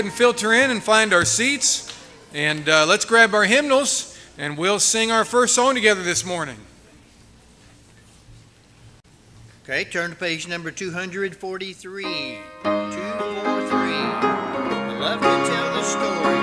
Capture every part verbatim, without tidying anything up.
ahead and filter in and find our seats. And uh, let's grab our hymnals and we'll sing our first song together this morning. Okay, turn to page number two forty-three. two forty-three. I love to tell the story.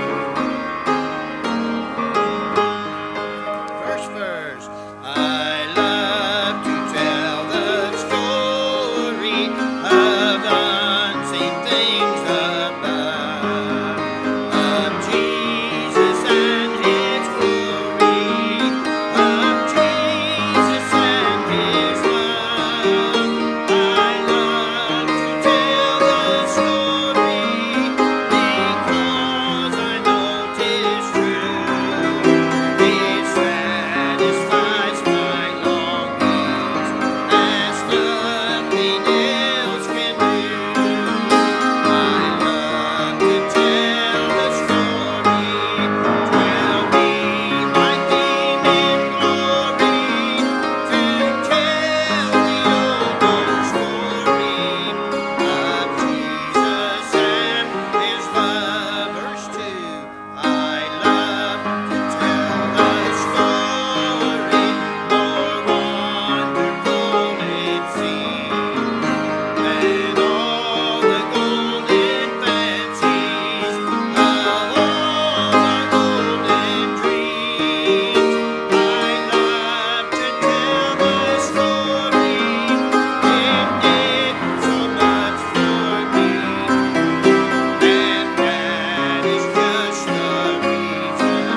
First verse. I love to tell the story of unseen things above, of Jesus and His glory, of Jesus and His love. I love to tell the story because I know 'tis true. It satisfies my longings as nothing else can do. I love to tell the story. Tell me, my King in glory, to tell the old, old story of Jesus and His love. Verse two. I love to tell the story, more wonderful it seems than all the golden fancies of all our golden dreams. I love to tell the story. It did so much for me, and that is just the reason.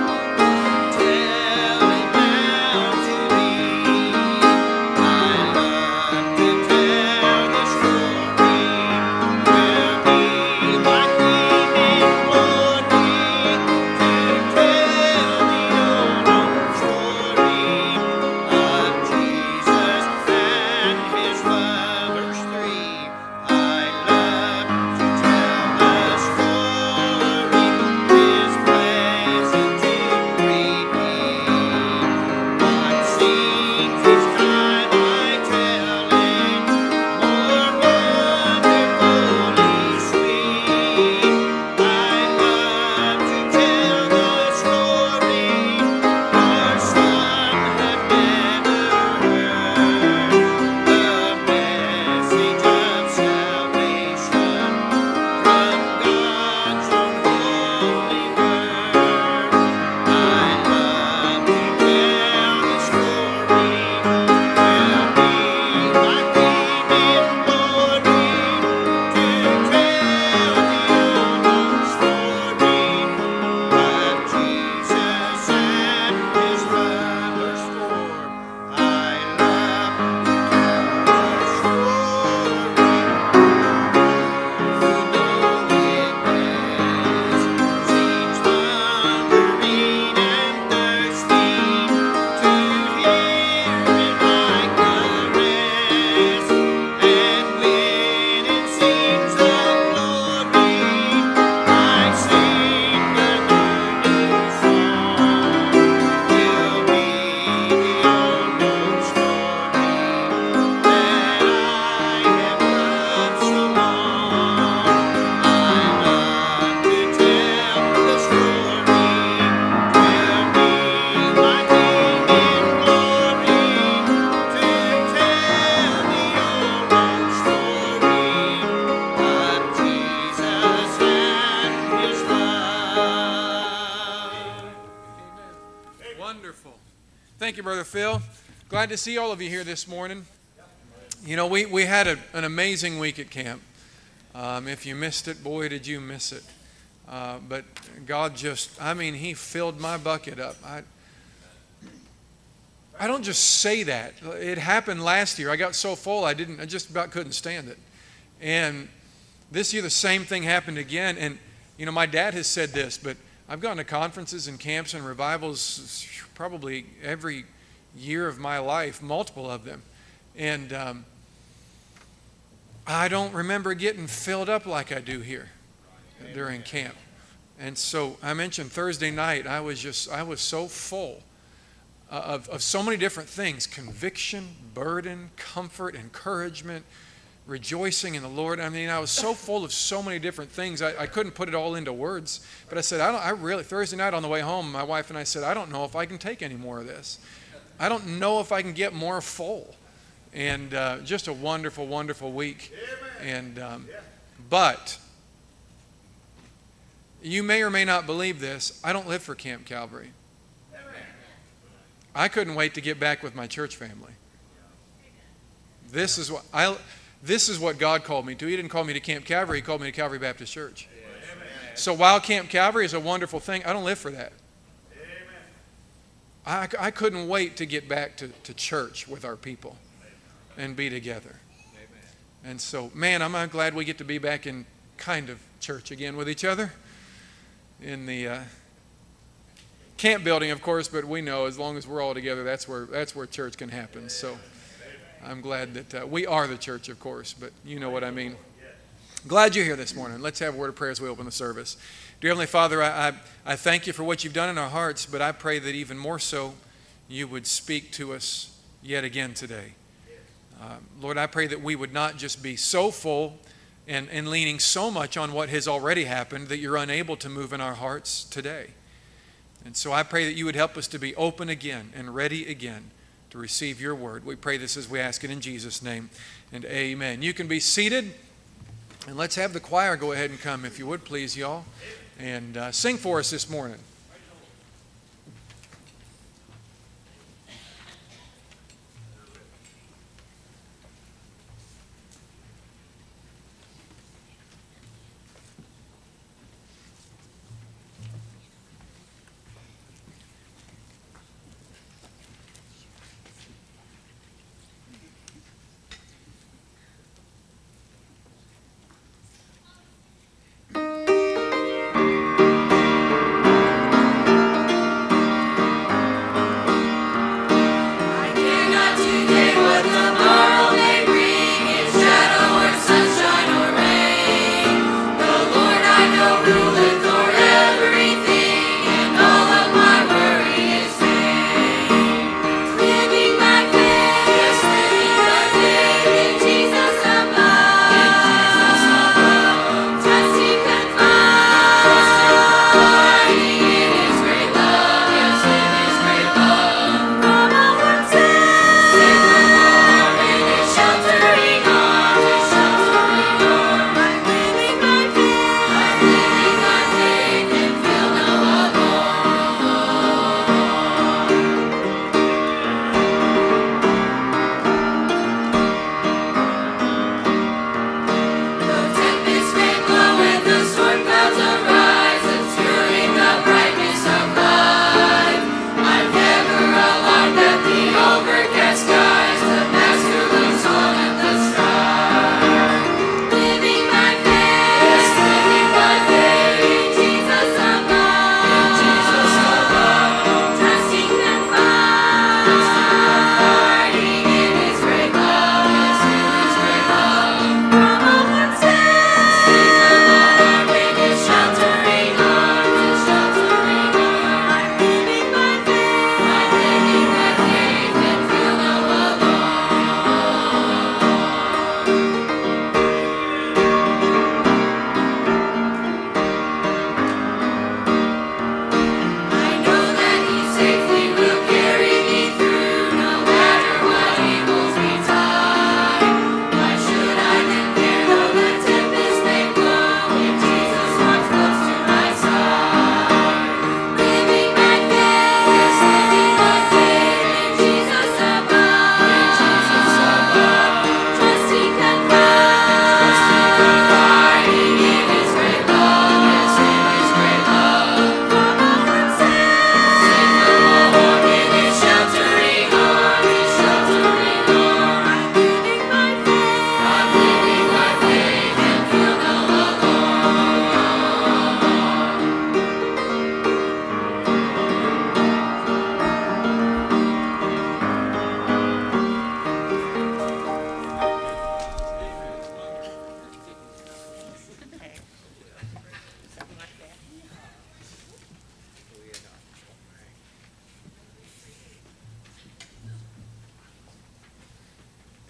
Tell it now to me. I love to tell the story. Tell me, my King in glory, to tell the old, old story of Jesus and His love. Verse three. I love to tell the story, His pleasant to repeat. What seems each time I tell it more wonderfully sweet. I love to tell the story, for some have never heard the message of salvation from God's own holy word. I love to tell the story. Tell me, my King in glory, to tell the old, old story of Jesus and His love. Verse four. I love to tell the story. You know it best. Seems hungering and thirsty to hear it like a rest. And when it seems of glory, I sing the new, new song. Will be the old, old story that I have loved so long. I love to tell the story. Tell me, my King in glory, to tell the old, old story of Jesus and His love. Wonderful. Thank you, Brother Phil. Glad to see all of you here this morning. You know, we, we had a, an amazing week at camp. Um, if you missed it, boy, did you miss it. Uh, but God just, I mean, He filled my bucket up. I, I don't just say that. It happened last year. I got so full I didn't, I just about couldn't stand it. And this year the same thing happened again. And, you know, my dad has said this, but I've gone to conferences and camps and revivals probably every year of my life, multiple of them. And um, I don't remember getting filled up like I do here during camp. And so I mentioned Thursday night, I was just, I was so full of, of so many different things: conviction, burden, comfort, encouragement, rejoicing in the Lord. I mean, I was so full of so many different things. I, I couldn't put it all into words. But I said, I, don't, I really, Thursday night on the way home, my wife and I said, I don't know if I can take any more of this. I don't know if I can get more full. And uh, just a wonderful, wonderful week. And um, but you may or may not believe this. I don't live for Camp Calvary. I couldn't wait to get back with my church family. This is what I. This is what God called me to. He didn't call me to Camp Calvary. He called me to Calvary Baptist Church. So while Camp Calvary is a wonderful thing, I don't live for that. I, I couldn't wait to get back to, to church with our people and be together. And so, man, I'm, I'm glad we get to be back in kind of church again with each other. In the uh, camp building, of course, but we know as long as we're all together, that's where, that's where church can happen. So I'm glad that uh, we are the church, of course, but you know what I mean. Glad you're here this morning. Let's have a word of prayer as we open the service. Dear Heavenly Father, I, I, I thank you for what you've done in our hearts, but I pray that even more so, you would speak to us yet again today. Uh, Lord, I pray that we would not just be so full and, and leaning so much on what has already happened that you're unable to move in our hearts today. And so I pray that you would help us to be open again and ready again to receive your word. We pray this as we ask it in Jesus' name, and amen. You can be seated, and let's have the choir go ahead and come, if you would, please, y'all, and uh, sing for us this morning.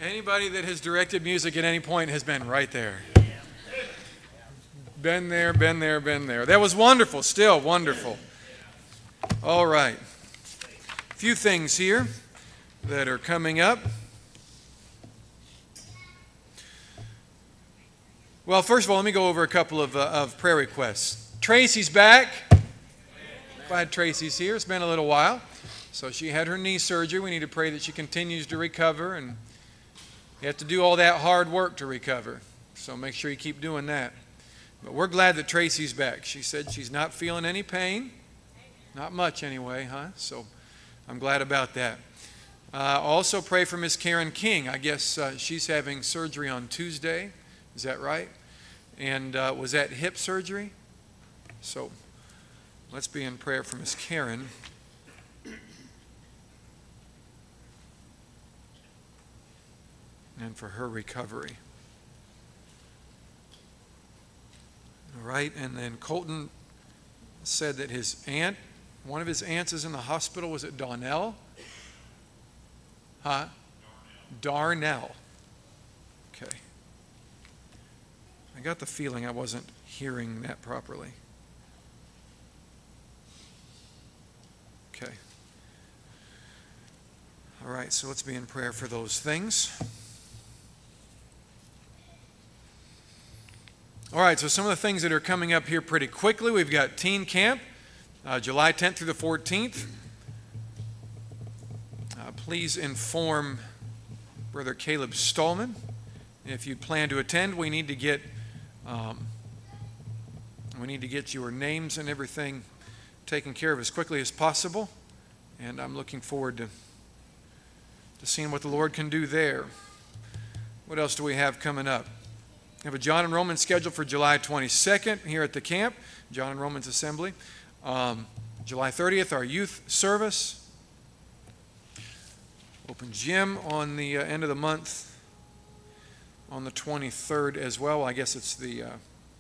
Anybody that has directed music at any point has been right there. Been there, been there, been there. That was wonderful, still wonderful. All right. A few things here that are coming up. Well, first of all, let me go over a couple of, uh, of prayer requests. Tracy's back. Glad Tracy's here. It's been a little while. So she had her knee surgery. We need to pray that she continues to recover, and you have to do all that hard work to recover. So make sure you keep doing that. But we're glad that Tracy's back. She said she's not feeling any pain. Not much anyway, huh? So I'm glad about that. Uh, also pray for Miss Karen King. I guess uh, she's having surgery on Tuesday. Is that right? And uh, was that hip surgery? So let's be in prayer for Miss Karen. And for her recovery. All right, and then Colton said that his aunt, one of his aunts is in the hospital. Was it Donnell? Huh? Darnell. Okay. I got the feeling I wasn't hearing that properly. Okay. All right, so let's be in prayer for those things. All right, so some of the things that are coming up here pretty quickly. We've got Teen Camp, uh, July tenth through the fourteenth. Uh, please inform Brother Caleb Stallman. If you plan to attend, we need to get um, we need to get your names and everything taken care of as quickly as possible. And I'm looking forward to, to seeing what the Lord can do there. What else do we have coming up? We have a John and Romans scheduled for July twenty-second here at the camp, John and Romans Assembly. Um, July thirtieth, our youth service. Open gym on the uh, end of the month, on the twenty-third as well. I guess it's the uh,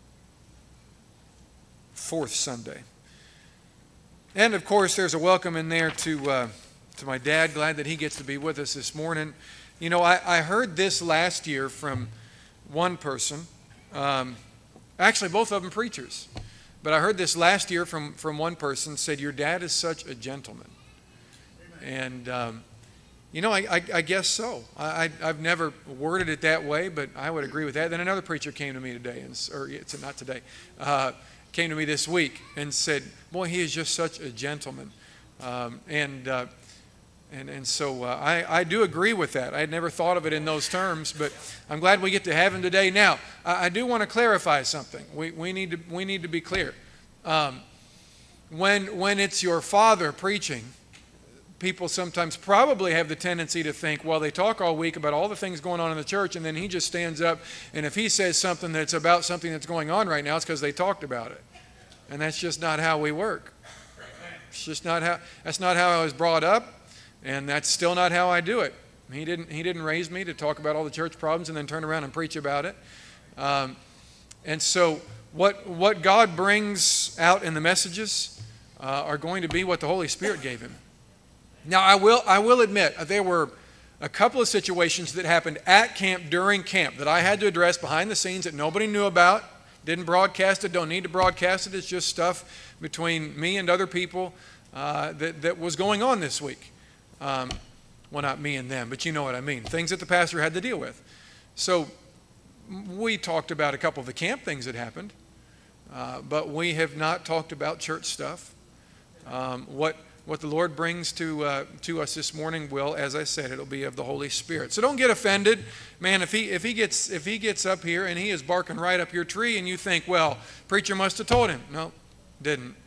fourth Sunday. And of course, there's a welcome in there to uh, to my dad. Glad that he gets to be with us this morning. You know, I, I heard this last year from one person, um, actually both of them preachers, but I heard this last year from, from one person, said, your dad is such a gentleman. And, um, you know, I, I, I guess so. I, I've never worded it that way, but I would agree with that. Then another preacher came to me today, and, or it's not today, uh, came to me this week and said, boy, he is just such a gentleman. Um, and, uh, And, and so uh, I, I do agree with that. I had never thought of it in those terms, but I'm glad we get to have him today. Now, I, I do want to clarify something. We, we, need, to, we need to be clear. Um, when, when it's your father preaching, people sometimes probably have the tendency to think, well, they talk all week about all the things going on in the church, and then he just stands up, and if he says something that's about something that's going on right now, it's because they talked about it. And that's just not how we work. It's just not how, that's not how I was brought up. And that's still not how I do it. He didn't, he didn't raise me to talk about all the church problems and then turn around and preach about it. Um, and so what, what God brings out in the messages uh, are going to be what the Holy Spirit gave him. Now, I will, I will admit, there were a couple of situations that happened at camp, during camp, that I had to address behind the scenes that nobody knew about, didn't broadcast it, don't need to broadcast it. It's just stuff between me and other people uh, that, that was going on this week. Um, well, not me and them, but you know what I mean. Things that the pastor had to deal with. So we talked about a couple of the camp things that happened, uh, but we have not talked about church stuff. Um, what what the Lord brings to uh, to us this morning will, as I said, it'll be of the Holy Spirit. So don't get offended, man. If he if he gets if he gets up here and he is barking right up your tree, and you think, well, preacher must have told him. No, didn't.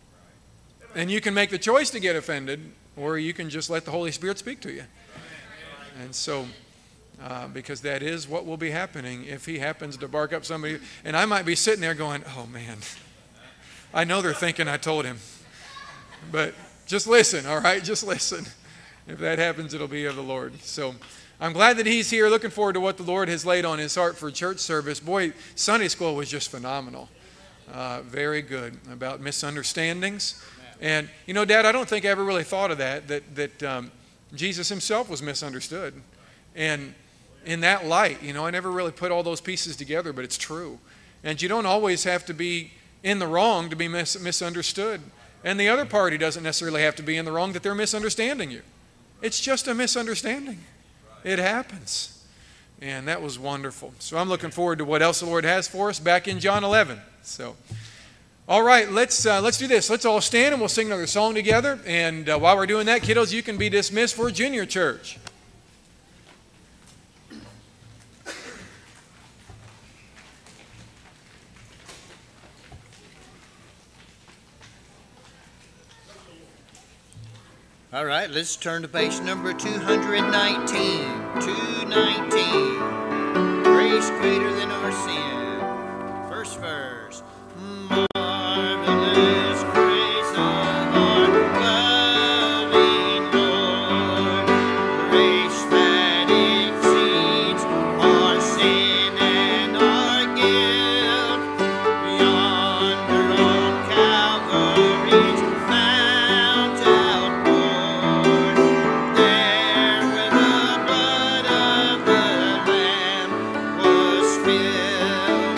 And you can make the choice to get offended, or you can just let the Holy Spirit speak to you. And so, uh, because that is what will be happening if he happens to bark up somebody. And I might be sitting there going, oh man, I know they're thinking I told him. But just listen, all right? Just listen. If that happens, it'll be of the Lord. So I'm glad that he's here. Looking forward to what the Lord has laid on his heart for church service. Boy, Sunday school was just phenomenal. Uh, very good about misunderstandings. And, you know, Dad, I don't think I ever really thought of that, that, that um, Jesus himself was misunderstood. And in that light. You know, I never really put all those pieces together, but it's true. And you don't always have to be in the wrong to be mis- misunderstood. And the other party doesn't necessarily have to be in the wrong that they're misunderstanding you. It's just a misunderstanding. It happens. And that was wonderful. So I'm looking forward to what else the Lord has for us back in John eleven. So, all right, let's uh, let's do this. Let's all stand and we'll sing another song together. And uh, while we're doing that, kiddos, you can be dismissed for junior church. All right, let's turn to page number two nineteen. two nineteen. Grace greater than our sin. First verse. Marvelous grace of our loving Lord. Grace that exceeds our sin and our guilt. Yonder on Calvary's mount outward, there where the blood of the Lamb was spilled.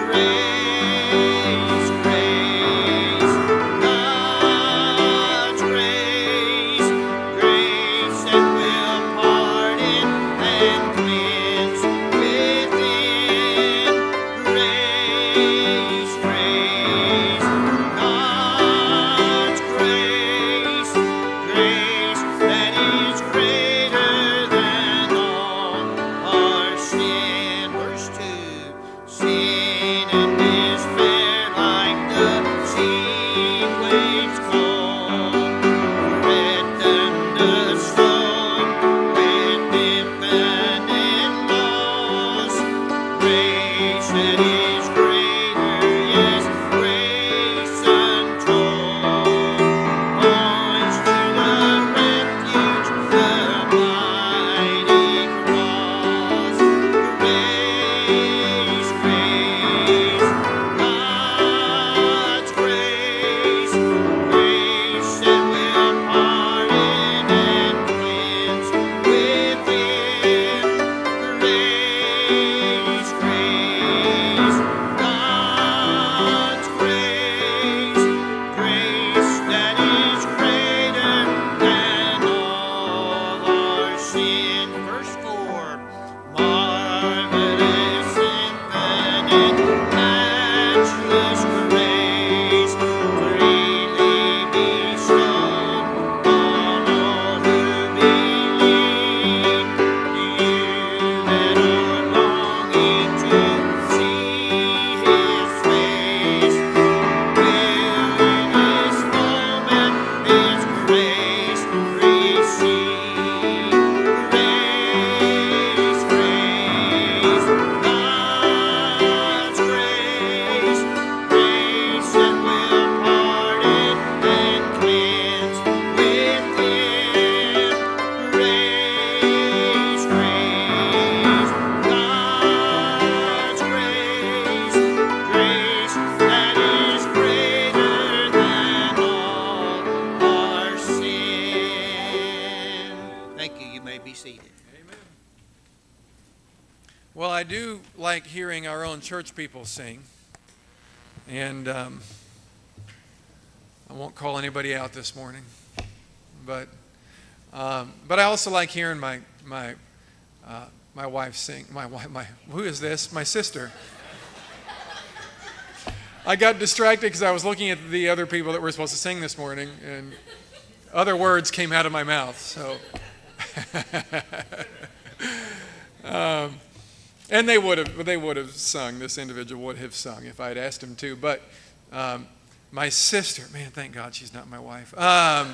Grace, grace, God's grace, grace that will pardon and cleanse within. Grace, grace, God's grace, grace that is greater than all our sin. Verse two. Sin and despair like the sea waves cold, threaten the soul with infinite loss. Grace that is greater, yes, grace untold, points to the refuge, the mighty cross. Grace, grace, God's grace, grace that will pardon and cleanse within. Grace, grace, God's grace, grace that is greater than all our sin. Verse four. Marvelous, infinite, matchless grace, freely bestowed on all who believe. You that are longing to see His face, will in this moment His grace receive. Grace, grace, God's grace, grace that will pardon and cleanse within. Grace, grace, God's grace, grace that is greater than all our sin. Thank you. You may be seated. Well, I do like hearing our own church people sing. And um, I won't call anybody out this morning. But um, but I also like hearing my my uh, my wife sing. My wife, my who is this? My sister. I got distracted because I was looking at the other people that were supposed to sing this morning, and other words came out of my mouth. So, um, and they would have they would have sung. This individual would have sung if I had asked him to. But um, my sister, man, thank God she's not my wife. Um,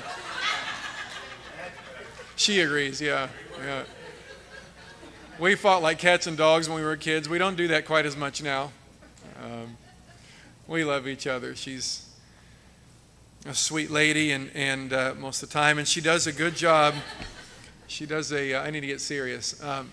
she agrees. Yeah, yeah. We fought like cats and dogs when we were kids. We don't do that quite as much now. Um, we love each other. She's a sweet lady, and and uh, most of the time, and she does a good job. She does a. Uh, I need to get serious. Um,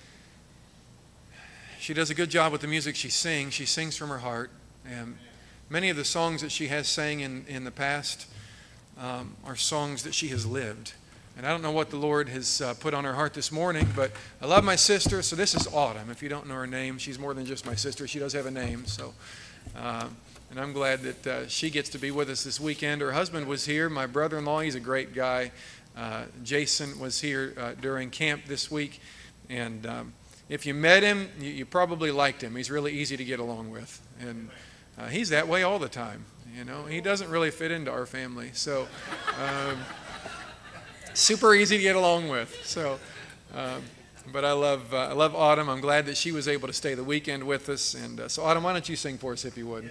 she does a good job with the music she sings. She sings from her heart, and many of the songs that she has sang in in the past um, are songs that she has lived, And I don't know what the Lord has uh, put on her heart this morning, but I love my sister. So this is Autumn. If you don't know her name, she's more than just my sister. She does have a name. So, uh, and I'm glad that uh, she gets to be with us this weekend. Her husband was here. My brother-in-law, he's a great guy. Uh, Jason was here uh, during camp this week. And um, if you met him, you, you probably liked him. He's really easy to get along with. And uh, he's that way all the time. You know, he doesn't really fit into our family. So, um, super easy to get along with. So, um, but I love uh, I love Autumn. I'm glad that she was able to stay the weekend with us. And uh, so, Autumn, why don't you sing for us if you would?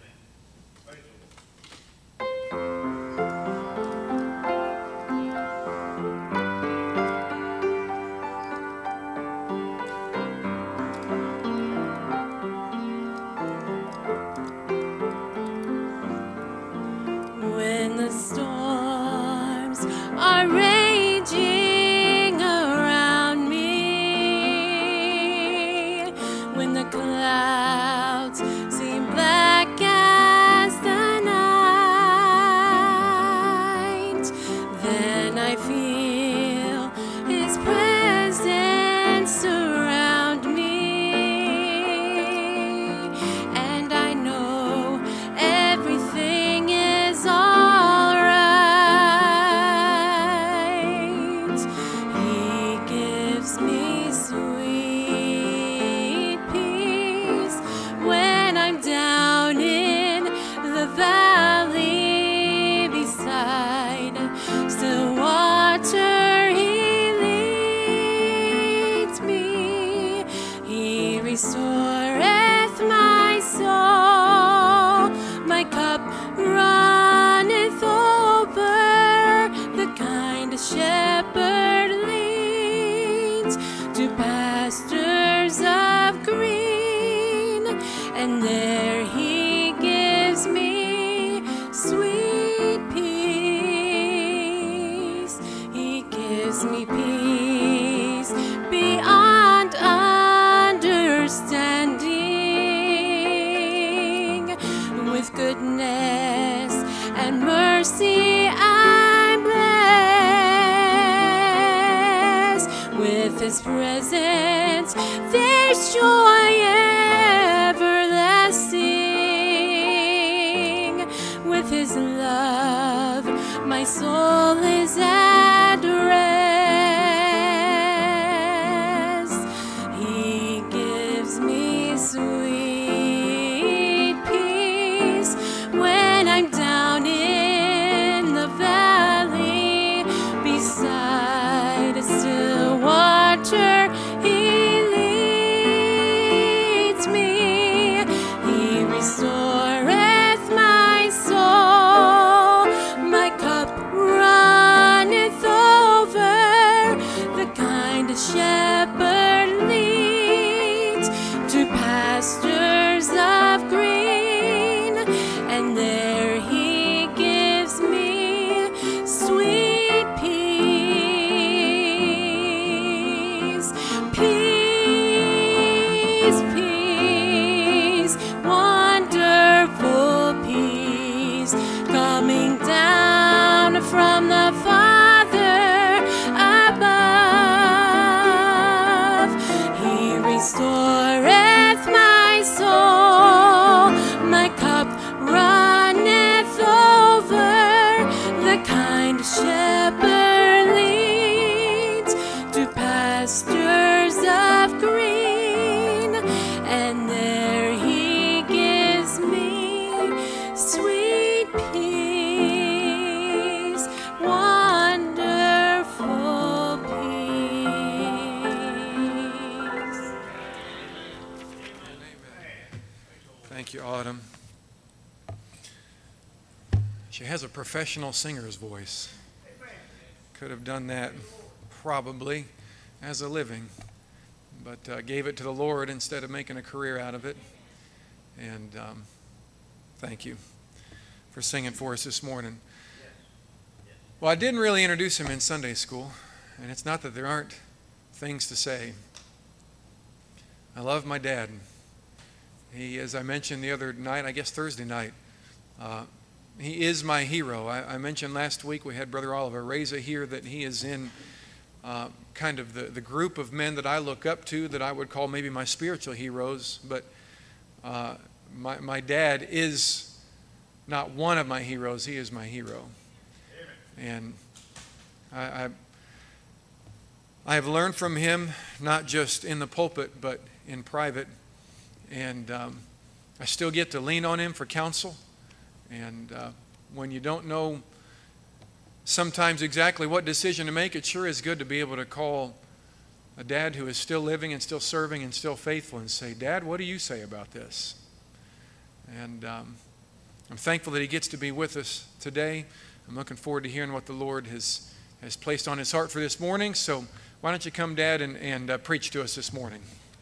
When the storms are raging around me, when the clouds seem black as the night, then I feel His presence surround me, and I know everything is all right. He gives me sweet peace when I'm down in the valley beside still water. He leads me. He restoreth my soul. My cup runneth over. The kind shepherd leads to pastures of green, and there He gives me sweet peace. He gives me peace beyond understanding. With goodness and mercy I'm blessed. With His presence there's joy everlasting. With His love my soul is at rest. He gives me sweet peace when I'm down in the valley beside still water. He leads me. He restoreth my soul. My cup runneth over. The kind shepherd leads to pastures of green, and there He gives me sweet peace. Peace, peace, wonderful peace, coming down from the Father above. He restoreth my soul. My cup runneth over. The kind shepherd leads to pastures of green, and there He gives me sweet peace, wonderful peace. Thank you, Autumn. She has a professional singer's voice. Could have done that probably as a living, but uh, gave it to the Lord instead of making a career out of it. And um, thank you for singing for us this morning. Well, I didn't really introduce him in Sunday school, and it's not that there aren't things to say. I love my dad. He, as I mentioned the other night, I guess Thursday night, uh, he is my hero. I, I mentioned last week we had Brother Oliver Reza here, that he is in uh, kind of the, the group of men that I look up to, that I would call maybe my spiritual heroes. But uh, my, my dad is not one of my heroes. He is my hero. And I, I, I have learned from him, not just in the pulpit, but in private. And um, I still get to lean on him for counsel. And uh, when you don't know sometimes exactly what decision to make, it sure is good to be able to call a dad who is still living and still serving and still faithful and say, Dad, what do you say about this? And um, I'm thankful that he gets to be with us today. I'm looking forward to hearing what the Lord has, has placed on his heart for this morning. So why don't you come, Dad, and, and uh, preach to us this morning.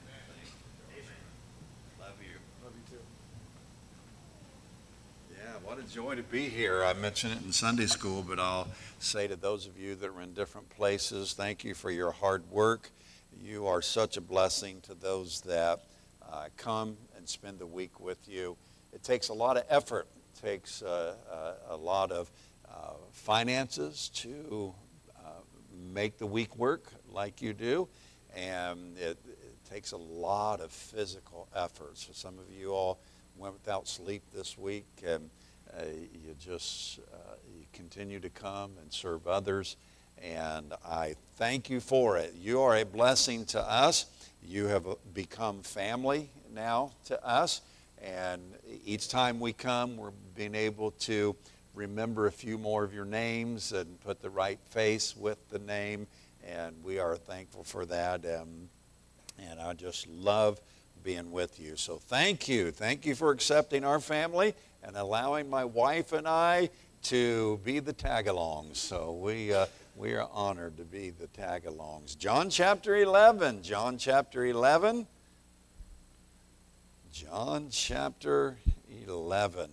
What a joy to be here. I mentioned it in Sunday school, but I'll say to those of you that are in different places, thank you for your hard work. You are such a blessing to those that uh, come and spend the week with you. It takes a lot of effort. It takes uh, uh, a lot of uh, finances to uh, make the week work like you do, and it, it takes a lot of physical effort. So some of you all went without sleep this week, and Uh, you just uh, you continue to come and serve others, and I thank you for it. You are a blessing to us. You have become family now to us, and each time we come, we're being able to remember a few more of your names and put the right face with the name, and we are thankful for that, and, and I just love being with you. So thank you. Thank you for accepting our family and allowing my wife and I to be the tag-alongs. So we, uh, we are honored to be the tag-alongs. John chapter eleven. John chapter eleven. John chapter eleven.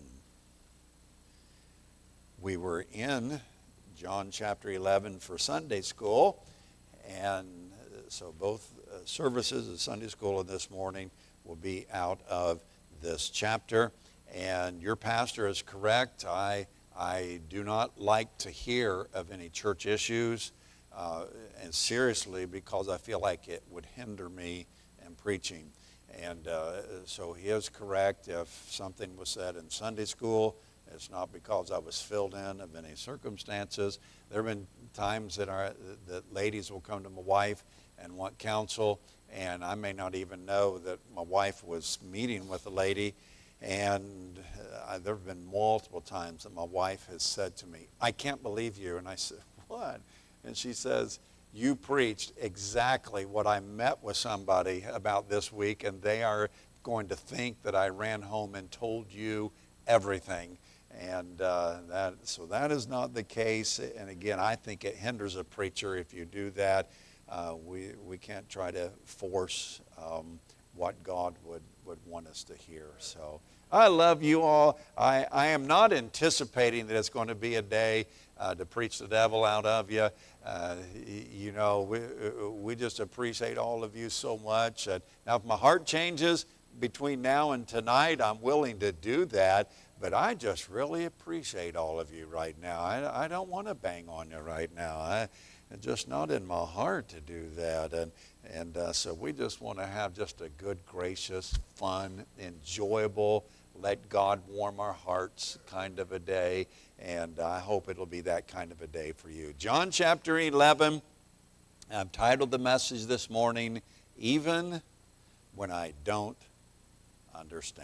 We were in John chapter eleven for Sunday school, and so both uh, services of Sunday school and this morning will be out of this chapter. And your pastor is correct. I, I do not like to hear of any church issues, uh, and seriously, because I feel like it would hinder me in preaching. And uh, so he is correct. If something was said in Sunday school, it's not because I was filled in of any circumstances. There have been times that, our, that ladies will come to my wife and want counsel, and I may not even know that my wife was meeting with a lady. And uh, there have been multiple times that my wife has said to me, I can't believe you. And I said, what? And she says, you preached exactly what I met with somebody about this week, and they are going to think that I ran home and told you everything. And uh, that, so that is not the case. And again, I think it hinders a preacher if you do that. Uh, we, we can't try to force um, what God would, would want us to hear. So I love you all. I, I am not anticipating that it's going to be a day uh, to preach the devil out of you. Uh, you know, we, we just appreciate all of you so much. Uh, now, if my heart changes between now and tonight, I'm willing to do that. But I just really appreciate all of you right now. I, I don't want to bang on you right now. I, it's just not in my heart to do that. And, and uh, so we just want to have just a good, gracious, fun, enjoyable, let God warm our hearts kind of a day. And I hope it'll be that kind of a day for you. John chapter eleven, I've titled the message this morning, Even When I Don't Understand.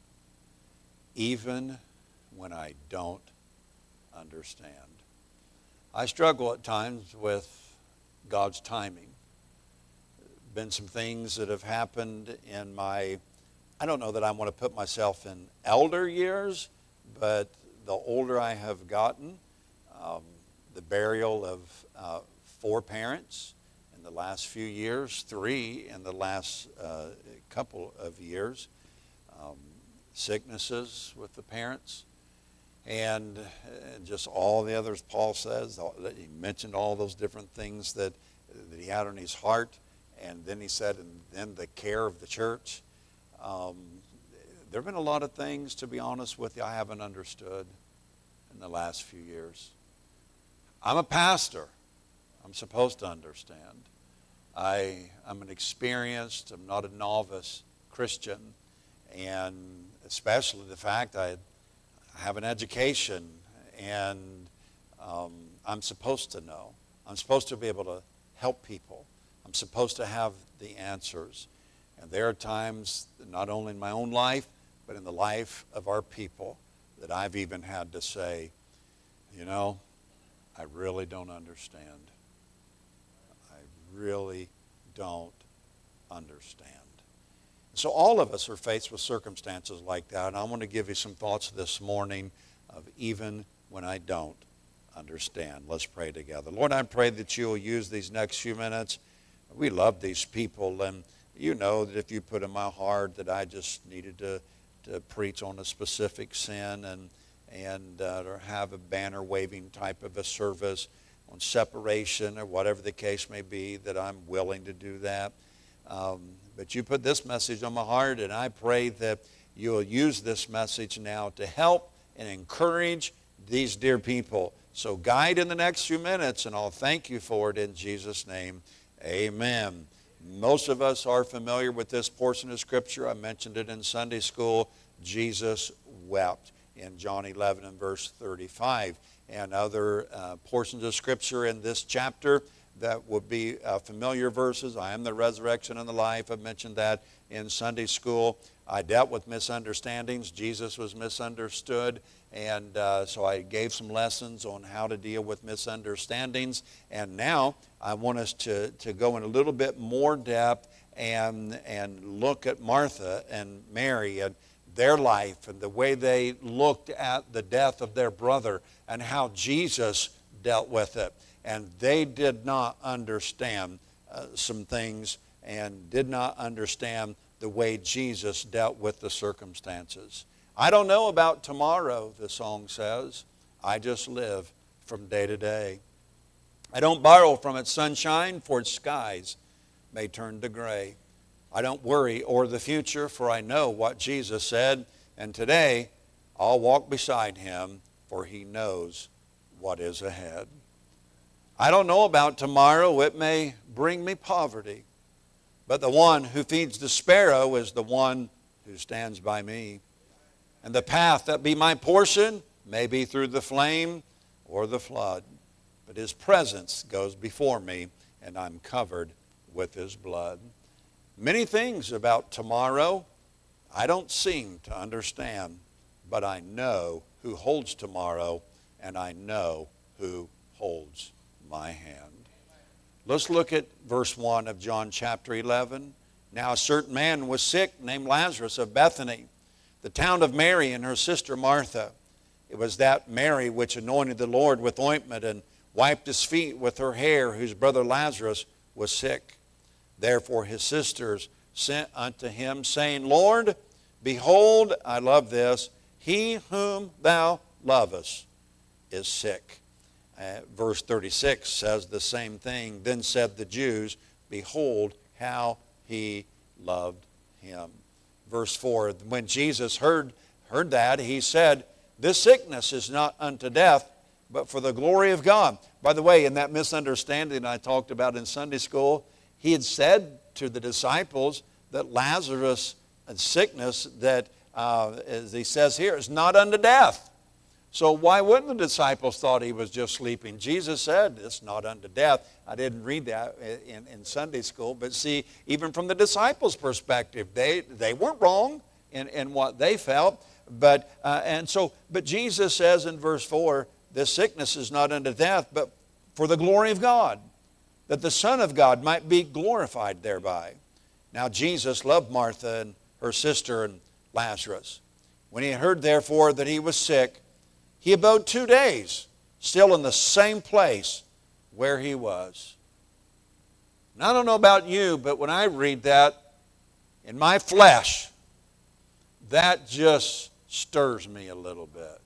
Even when I don't understand. I struggle at times with God's timing. Been some things that have happened in my, I don't know that I want to put myself in elder years, but the older I have gotten, um, the burial of uh, four parents in the last few years, three in the last uh, couple of years, um, sicknesses with the parents, and, and just all the others Paul says. He mentioned all those different things that, that he had on his heart, and then he said, and then the care of the church. Um, there have been a lot of things, to be honest with you, I haven't understood. in the last few years. I'm a pastor. I'm supposed to understand. I, I'm an experienced, I'm not a novice Christian, and especially the fact I have an education, and um, I'm supposed to know. I'm supposed to be able to help people. I'm supposed to have the answers. And there are times, not only in my own life, but in the life of our people, that I've even had to say, you know, I really don't understand. I really don't understand. So all of us are faced with circumstances like that, and I want to give you some thoughts this morning of even when I don't understand. Let's pray together. Lord, I pray that you'll use these next few minutes. We love these people, and you know that if you put in my heart that I just needed to, to preach on a specific sin and, and uh, or have a banner waving type of a service on separation or whatever the case may be, that I'm willing to do that. Um, but you put this message on my heart, and I pray that you'll use this message now to help and encourage these dear people. So guide in the next few minutes, and I'll thank you for it in Jesus' name. Amen. Most of us are familiar with this portion of Scripture. I mentioned it in Sunday school. Jesus wept in John eleven and verse thirty-five. And other uh, portions of Scripture in this chapter that would be uh, familiar verses. I am the resurrection and the life. I mentioned that in Sunday school. I dealt with misunderstandings. Jesus was misunderstood. And uh, so I gave some lessons on how to deal with misunderstandings. And now I want us to, to go in a little bit more depth and, and look at Martha and Mary and their life and the way they looked at the death of their brother and how Jesus dealt with it. And they did not understand uh, some things and did not understand the way Jesus dealt with the circumstances. I don't know about tomorrow, the song says. I just live from day to day. I don't borrow from its sunshine, for its skies may turn to gray. I don't worry o'er the future, for I know what Jesus said. And today, I'll walk beside him, for he knows what is ahead. I don't know about tomorrow. It may bring me poverty. But the one who feeds the sparrow is the one who stands by me. And the path that be my portion may be through the flame or the flood. But his presence goes before me, and I'm covered with his blood. Many things about tomorrow I don't seem to understand, but I know who holds tomorrow, and I know who holds my hand. Let's look at verse one of John chapter eleven. Now a certain man was sick named Lazarus of Bethany, the town of Mary and her sister Martha. It was that Mary which anointed the Lord with ointment and wiped his feet with her hair, whose brother Lazarus was sick. Therefore his sisters sent unto him, saying, Lord, behold, I love this, he whom thou lovest is sick. Uh, verse thirty-six says the same thing. Then said the Jews, behold how he loved him. Verse four, when Jesus heard, heard that, he said, this sickness is not unto death, but for the glory of God. By the way, in that misunderstanding I talked about in Sunday school, he had said to the disciples that Lazarus' sickness, that uh, as he says here, is not unto death. So why wouldn't the disciples thought he was just sleeping? Jesus said it's not unto death. I didn't read that in, in Sunday school, but see, even from the disciples' perspective, they, they weren't wrong in, in what they felt. But, uh, and so, but Jesus says in verse four, this sickness is not unto death, but for the glory of God, that the Son of God might be glorified thereby. Now Jesus loved Martha and her sister and Lazarus. When he heard therefore that he was sick, he abode two days, still in the same place where he was. And I don't know about you, but when I read that, in my flesh, that just stirs me a little bit.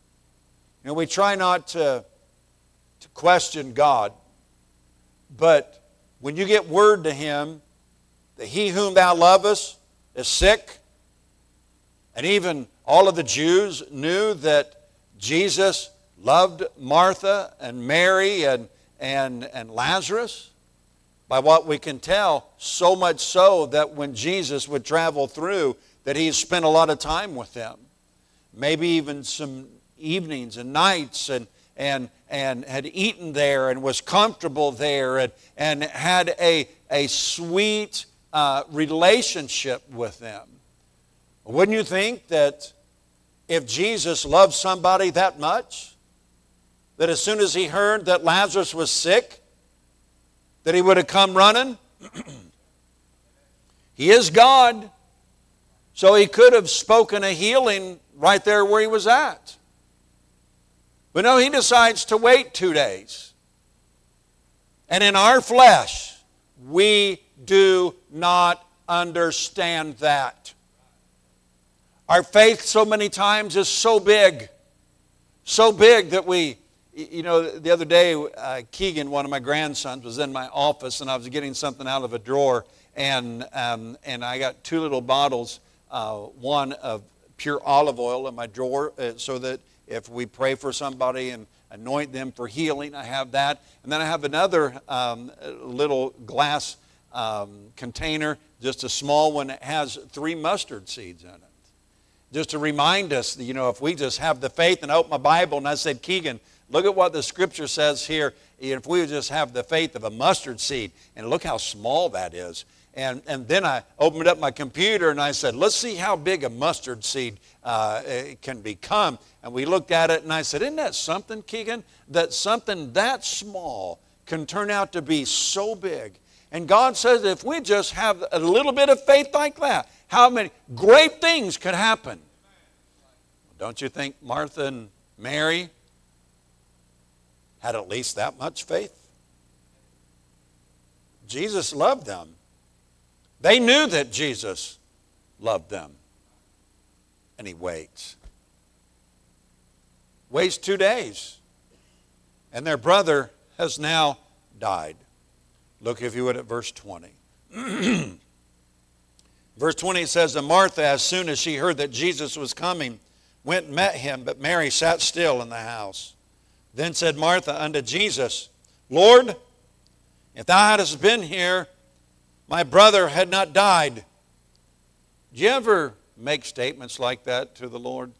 You know, we try not to, to question God, but when you get word to him that he whom thou lovest is sick, and even all of the Jews knew that Jesus loved Martha and Mary and, and, and Lazarus. By what we can tell, so much so that when Jesus would travel through, that he spent a lot of time with them. Maybe even some evenings and nights, and, and, and had eaten there and was comfortable there, and, and had a, a sweet uh, relationship with them. Wouldn't you think that if Jesus loved somebody that much, that as soon as he heard that Lazarus was sick, that he would have come running? He is God, so he could have spoken a healing right there where he was at. But no, he decides to wait two days. And in our flesh, we do not understand that. Our faith so many times is so big, so big that we, you know, the other day, uh, Keegan, one of my grandsons, was in my office, and I was getting something out of a drawer, and um, and I got two little bottles, uh, one of pure olive oil in my drawer, uh, so that if we pray for somebody and anoint them for healing, I have that. And then I have another um, little glass um, container, just a small one that has three mustard seeds in it. Just to remind us, you know, if we just have the faith, and I opened my Bible and I said, Keegan, look at what the Scripture says here. If we would just have the faith of a mustard seed, and look how small that is. And, and then I opened up my computer and I said, let's see how big a mustard seed uh, can become. And we looked at it and I said, isn't that something, Keegan? That something that small can turn out to be so big. And God says if we just have a little bit of faith like that, how many great things could happen. Don't you think Martha and Mary had at least that much faith? Jesus loved them. They knew that Jesus loved them. And he waits. Waits two days. And their brother has now died. Look, if you would, at verse twenty. Verse twenty says, and Martha, as soon as she heard that Jesus was coming, went and met him, but Mary sat still in the house. Then said Martha unto Jesus, Lord, if thou hadst been here, my brother had not died. Do you ever make statements like that to the Lord?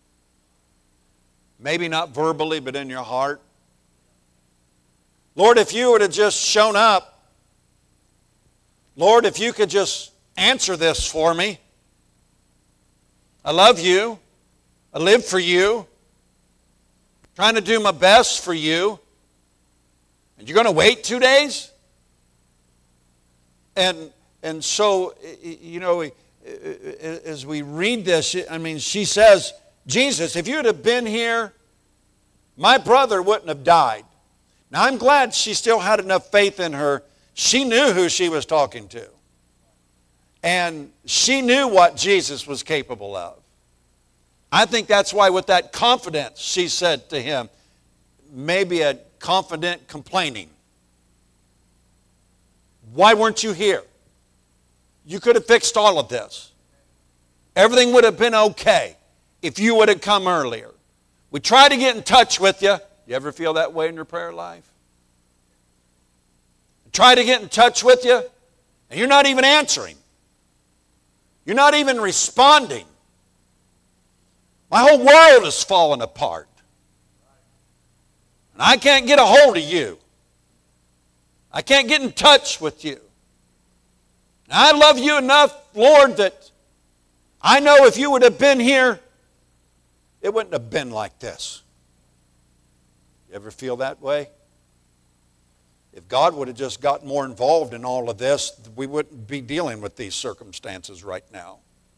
Maybe not verbally, but in your heart. Lord, if you would have just shown up, Lord, if you could just answer this for me. I love you. I live for you. Trying to do my best for you. And you're going to wait two days? And, and so, you know, as we read this, I mean, she says, Jesus, if you would have been here, my brother wouldn't have died. Now, I'm glad she still had enough faith in her. She knew who she was talking to. And she knew what Jesus was capable of. I think that's why with that confidence she said to him, maybe a confident complaining. Why weren't you here? You could have fixed all of this. Everything would have been okay if you would have come earlier. We tried to get in touch with you. You ever feel that way in your prayer life? Try to get in touch with you, and you're not even answering. You're not even responding. My whole world is falling apart. And I can't get a hold of you. I can't get in touch with you. And I love you enough, Lord, that I know if you would have been here, it wouldn't have been like this. You ever feel that way? If God would have just got more involved in all of this, we wouldn't be dealing with these circumstances right now.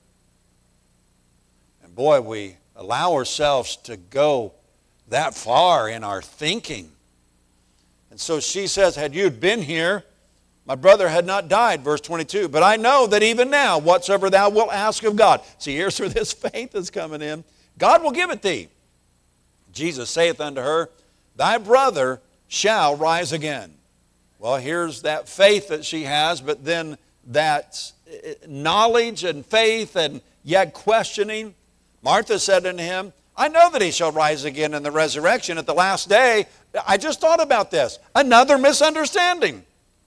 And boy, we allow ourselves to go that far in our thinking. And so she says, had you been here, my brother had not died, verse twenty-two. But I know that even now, whatsoever thou wilt ask of God. See, here's where this faith is coming in. God will give it thee. Jesus saith unto her, thy brother shall rise again. Well, here's that faith that she has, but then that knowledge and faith and yet questioning. Martha said unto him, I know that he shall rise again in the resurrection at the last day. I just thought about this. Another misunderstanding.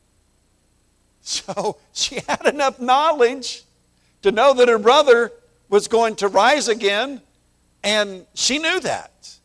So she had enough knowledge to know that her brother was going to rise again, and she knew that.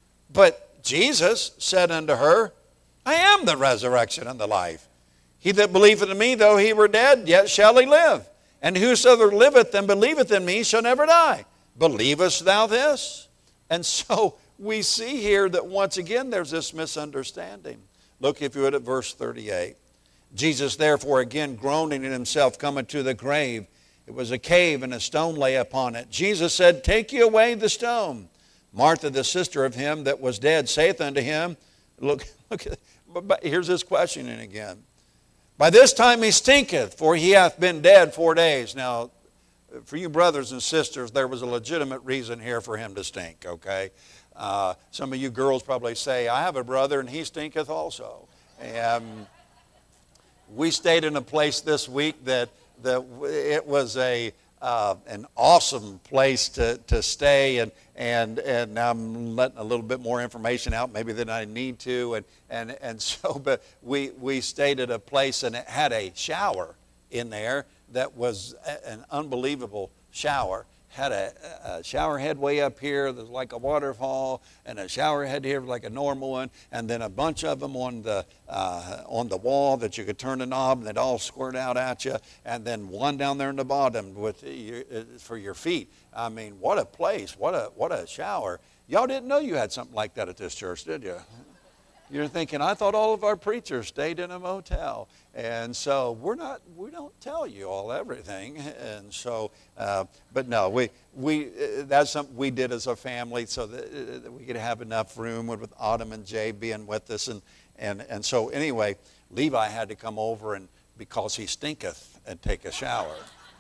But Jesus said unto her, I am the resurrection and the life. He that believeth in me, though he were dead, yet shall he live. And whosoever liveth and believeth in me shall never die. Believest thou this? And so we see here that once again there's this misunderstanding. Look, if you would, at verse thirty-eight. Jesus therefore again groaning in himself cometh to the grave. It was a cave, and a stone lay upon it. Jesus said, Take ye away the stone. Martha, the sister of him that was dead, saith unto him, Look, look but here's this questioning again. By this time he stinketh, for he hath been dead four days. Now, for you brothers and sisters, there was a legitimate reason here for him to stink, okay? Uh, some of you girls probably say, I have a brother and he stinketh also. And we stayed in a place this week that, that it was a, uh, an awesome place to, to stay. And, and, and I'm letting a little bit more information out maybe than I need to. And, and, and so, but we, we stayed at a place and it had a shower in there that was an unbelievable shower. Had a, a shower head way up here, there's like a waterfall, and a shower head here like a normal one, and then a bunch of them on the uh, on the wall that you could turn the knob and they'd all squirt out at you, and then one down there in the bottom with your, for your feet. I mean, what a place! What a what a shower! Y'all didn't know you had something like that at this church, did you? You're thinking, I thought all of our preachers stayed in a motel. And so we're not, we don't tell you all everything. And so, uh, but no, we, we, uh, that's something we did as a family so that, uh, that we could have enough room with, with Autumn and Jay being with us. And, and, and so anyway, Levi had to come over and because he stinketh and take a shower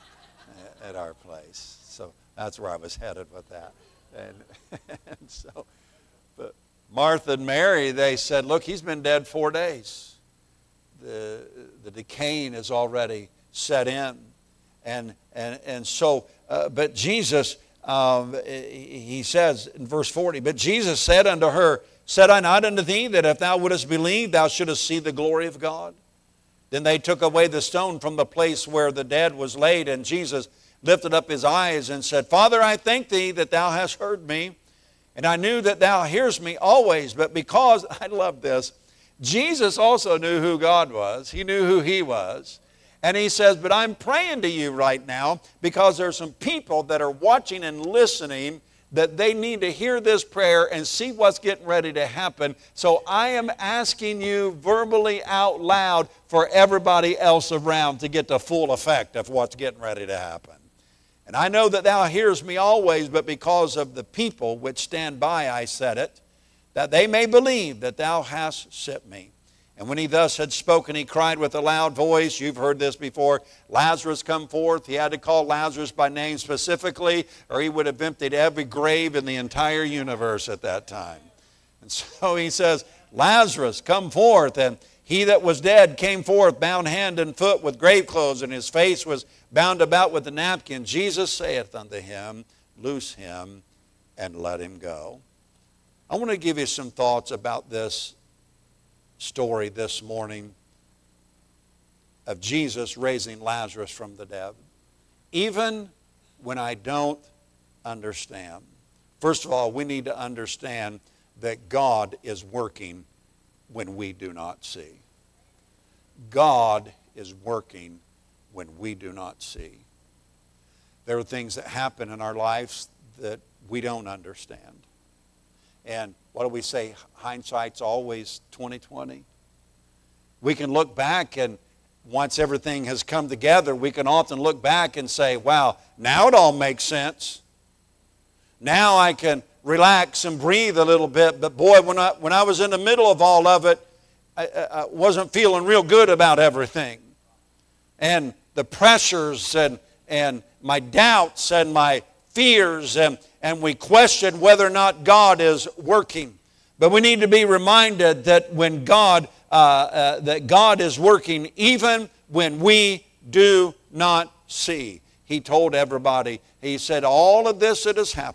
at our place. So that's where I was headed with that. And, and so, but Martha and Mary, they said, look, he's been dead four days. The, the decaying is already set in. And, and, and so, uh, but Jesus, um, he says in verse forty, but Jesus said unto her, said I not unto thee that if thou wouldest believe, thou shouldest see the glory of God? Then they took away the stone from the place where the dead was laid, and Jesus lifted up his eyes and said, Father, I thank thee that thou hast heard me. And I knew that thou hearest me always, but because, I love this, Jesus also knew who God was. He knew who he was. And he says, but I'm praying to you right now because there's some people that are watching and listening that they need to hear this prayer and see what's getting ready to happen. So I am asking you verbally out loud for everybody else around to get the full effect of what's getting ready to happen. And I know that thou hearest me always, but because of the people which stand by I said it, that they may believe that thou hast sent me. And when he thus had spoken, he cried with a loud voice, you've heard this before, Lazarus come forth. He had to call Lazarus by name specifically, or he would have emptied every grave in the entire universe at that time. And so he says, Lazarus, come forth. And he that was dead came forth, bound hand and foot with grave clothes, and his face was bound about with a napkin. Jesus saith unto him, loose him and let him go. I want to give you some thoughts about this story this morning of Jesus raising Lazarus from the dead. Even when I don't understand. First of all, we need to understand that God is working when we do not see. God is working when we do not see. There are things that happen in our lives that we don't understand. And what do we say? Hindsight's always twenty twenty. We can look back, and once everything has come together, we can often look back and say, wow, now it all makes sense. Now I can relax and breathe a little bit. But boy, when I, when I was in the middle of all of it, I, I wasn't feeling real good about everything. And the pressures and, and my doubts and my fears, and, and we question whether or not God is working. But we need to be reminded that when God, uh, uh, that God is working even when we do not see. He told everybody, he said, all of this that has happened,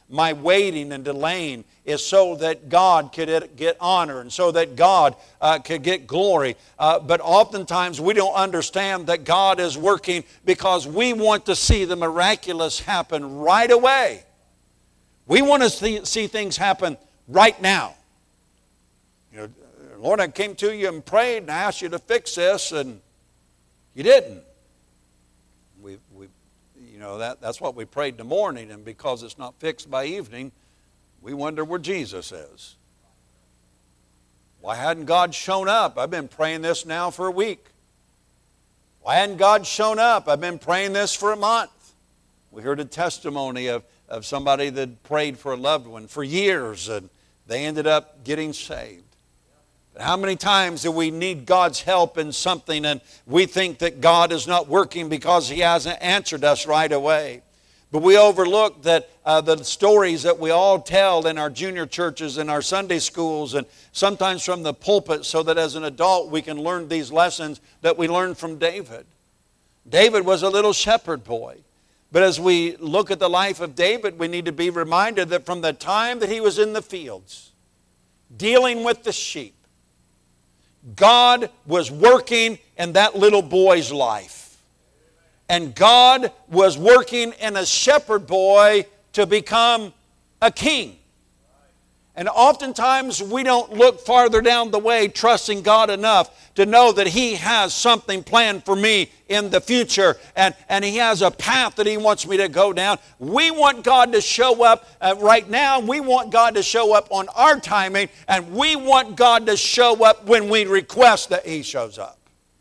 My waiting and delaying is so that God could get honor and so that God uh, could get glory. Uh, but oftentimes we don't understand that God is working because we want to see the miraculous happen right away. We want to see, see things happen right now. You know, Lord, I came to you and prayed and asked you to fix this, and you didn't. We, we, you know, that, that's what we prayed in the morning, and because it's not fixed by evening, we wonder where Jesus is. Why hadn't God shown up? I've been praying this now for a week. Why hadn't God shown up? I've been praying this for a month. We heard a testimony of, of somebody that prayed for a loved one for years, and they ended up getting saved. How many times do we need God's help in something and we think that God is not working because He hasn't answered us right away? But we overlook that uh, the stories that we all tell in our junior churches and our Sunday schools and sometimes from the pulpit, so that as an adult we can learn these lessons that we learned from David. David was a little shepherd boy. But as we look at the life of David, we need to be reminded that from the time that he was in the fields, dealing with the sheep, God was working in that little boy's life. And God was working in a shepherd boy to become a king. And oftentimes we don't look farther down the way trusting God enough to know that He has something planned for me in the future. And, and He has a path that He wants me to go down. We want God to show up uh, right now. We want God to show up on our timing. And we want God to show up when we request that He shows up.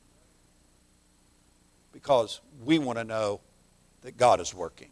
Because we want to know that God is working.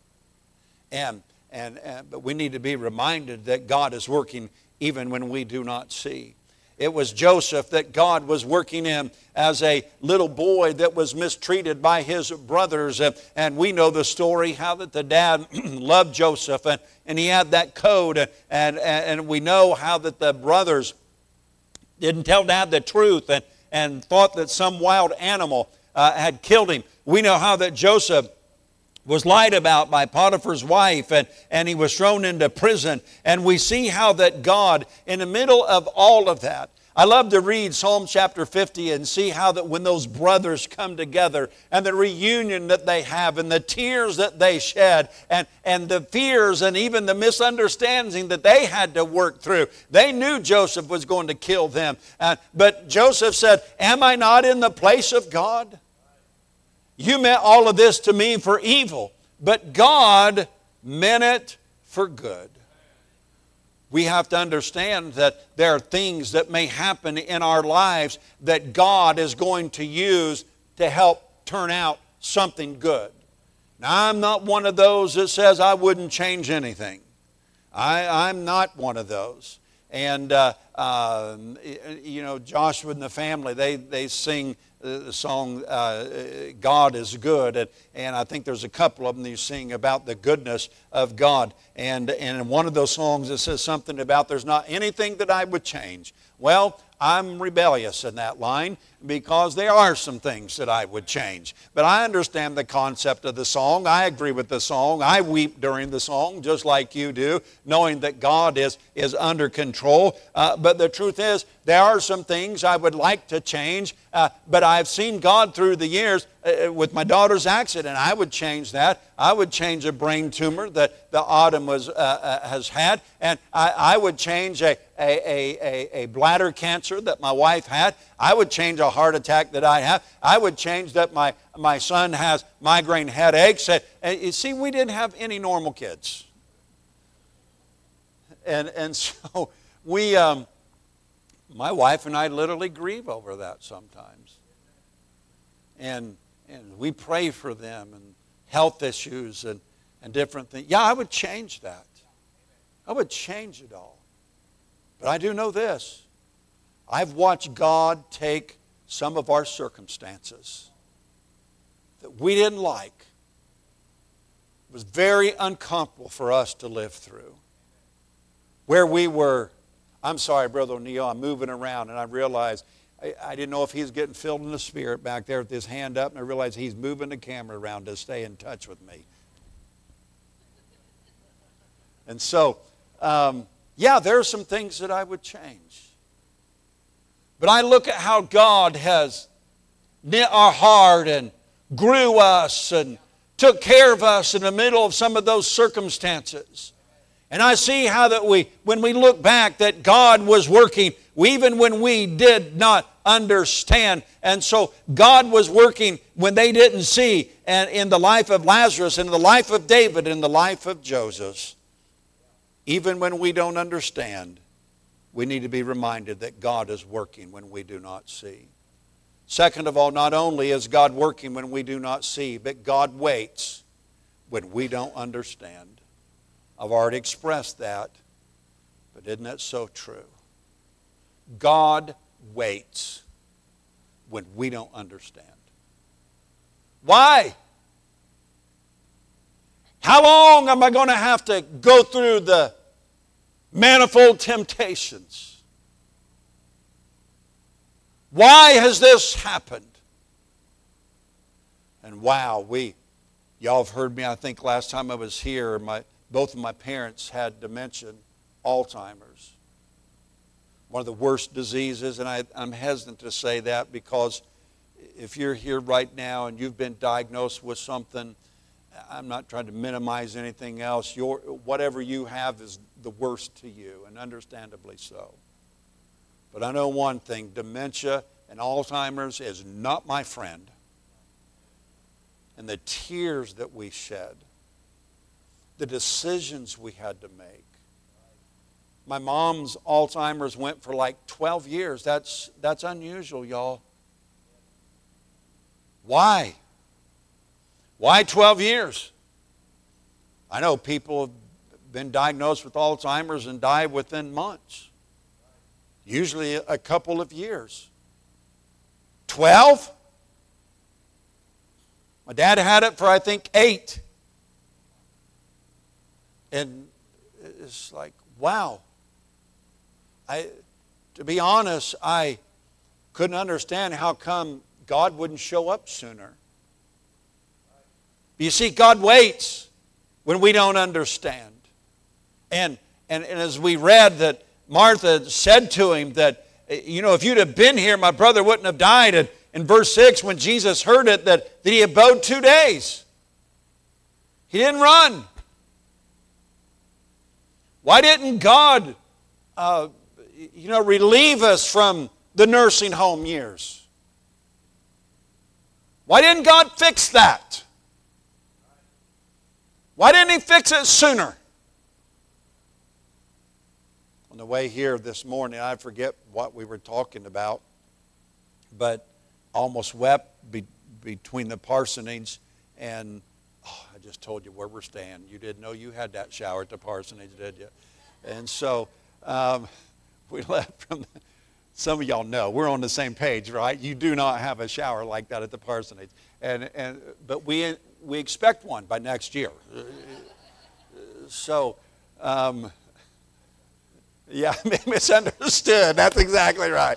And And, and, but we need to be reminded that God is working even when we do not see. It was Joseph that God was working in as a little boy that was mistreated by his brothers. And, and we know the story, how that the dad loved Joseph and, and he had that code. And, and, and we know how that the brothers didn't tell dad the truth and, and thought that some wild animal uh, had killed him. We know how that Joseph was lied about by Potiphar's wife, and, and he was thrown into prison. And we see how that God, in the middle of all of that, I love to read Psalm chapter fifty and see how that when those brothers come together and the reunion that they have and the tears that they shed and, and the fears and even the misunderstanding that they had to work through. They knew Joseph was going to kill them. Uh, but Joseph said, "Am I not in the place of God? You meant all of this to me for evil, but God meant it for good." We have to understand that there are things that may happen in our lives that God is going to use to help turn out something good. Now, I'm not one of those that says I wouldn't change anything. I, I'm not one of those. And, uh, uh, you know, Joshua and the family, they, they sing the song, uh, God is Good. And, and I think there's a couple of them that you sing about the goodness of God. And, and in one of those songs it says something about there's not anything that I would change. Well, I'm rebellious in that line because there are some things that I would change. But I understand the concept of the song. I agree with the song. I weep during the song just like you do, knowing that God is, is under control. Uh, but the truth is, there are some things I would like to change. Uh, but I've seen God through the years. Uh, with my daughter's accident, I would change that. I would change a brain tumor that the Autumn was, uh, uh, has had. And I, I would change a, a, a, a bladder cancer that my wife had. I would change a heart attack that I have. I would change that my, my son has migraine headaches. And, and you see, we didn't have any normal kids. And, and so we, um, my wife and I literally grieve over that sometimes. And, and we pray for them and health issues and, and different things. Yeah, I would change that. I would change it all. But I do know this. I've watched God take some of our circumstances that we didn't like. It was very uncomfortable for us to live through. Where we were, I'm sorry, Brother O'Neill, I'm moving around and I realized I, I didn't know if he was getting filled in the Spirit back there with his hand up, and I realized he's moving the camera around to stay in touch with me. And so, um, yeah, there are some things that I would change. But I look at how God has knit our heart and grew us and took care of us in the middle of some of those circumstances. And I see how that we, when we look back, that God was working even when we did not understand. And so God was working when they didn't see, and in the life of Lazarus, in the life of David, in the life of Joseph. Even when we don't understand, we need to be reminded that God is working when we do not see. Second of all, not only is God working when we do not see, but God waits when we don't understand. I've already expressed that, but isn't that so true? God waits when we don't understand. Why? How long am I going to have to go through the manifold temptations? Why has this happened? And wow, we, y'all have heard me, I think last time I was here, my, both of my parents had dementia, Alzheimer's. One of the worst diseases, and I, I'm hesitant to say that because if you're here right now and you've been diagnosed with something, I'm not trying to minimize anything else. Your, whatever you have is the worst to you, and understandably so. But I know one thing, dementia and Alzheimer's is not my friend. And the tears that we shed, the decisions we had to make. My mom's Alzheimer's went for like twelve years. That's, that's unusual, y'all. Why? Why twelve years? I know people have been diagnosed with Alzheimer's and die within months. Usually a couple of years. twelve? My dad had it for, I think, eight. And it's like, wow. I, to be honest, I couldn't understand how come God wouldn't show up sooner. You see, God waits when we don't understand. And, and, and as we read that Martha said to him that, you know, if you'd have been here, my brother wouldn't have died. And in verse six, when Jesus heard it, that, that he abode two days. He didn't run. Why didn't God, uh, you know, relieve us from the nursing home years? Why didn't God fix that? Why didn't He fix it sooner? On the way here this morning, I forget what we were talking about, but I almost wept be, between the parsonage and, oh, I just told you where we're staying. You didn't know you had that shower at the parsonage, did you? And so um, we left from, the, some of y'all know, we're on the same page, right? You do not have a shower like that at the parsonage. And, and, but we, we expect one by next year. So, um, yeah, misunderstood. That's exactly right.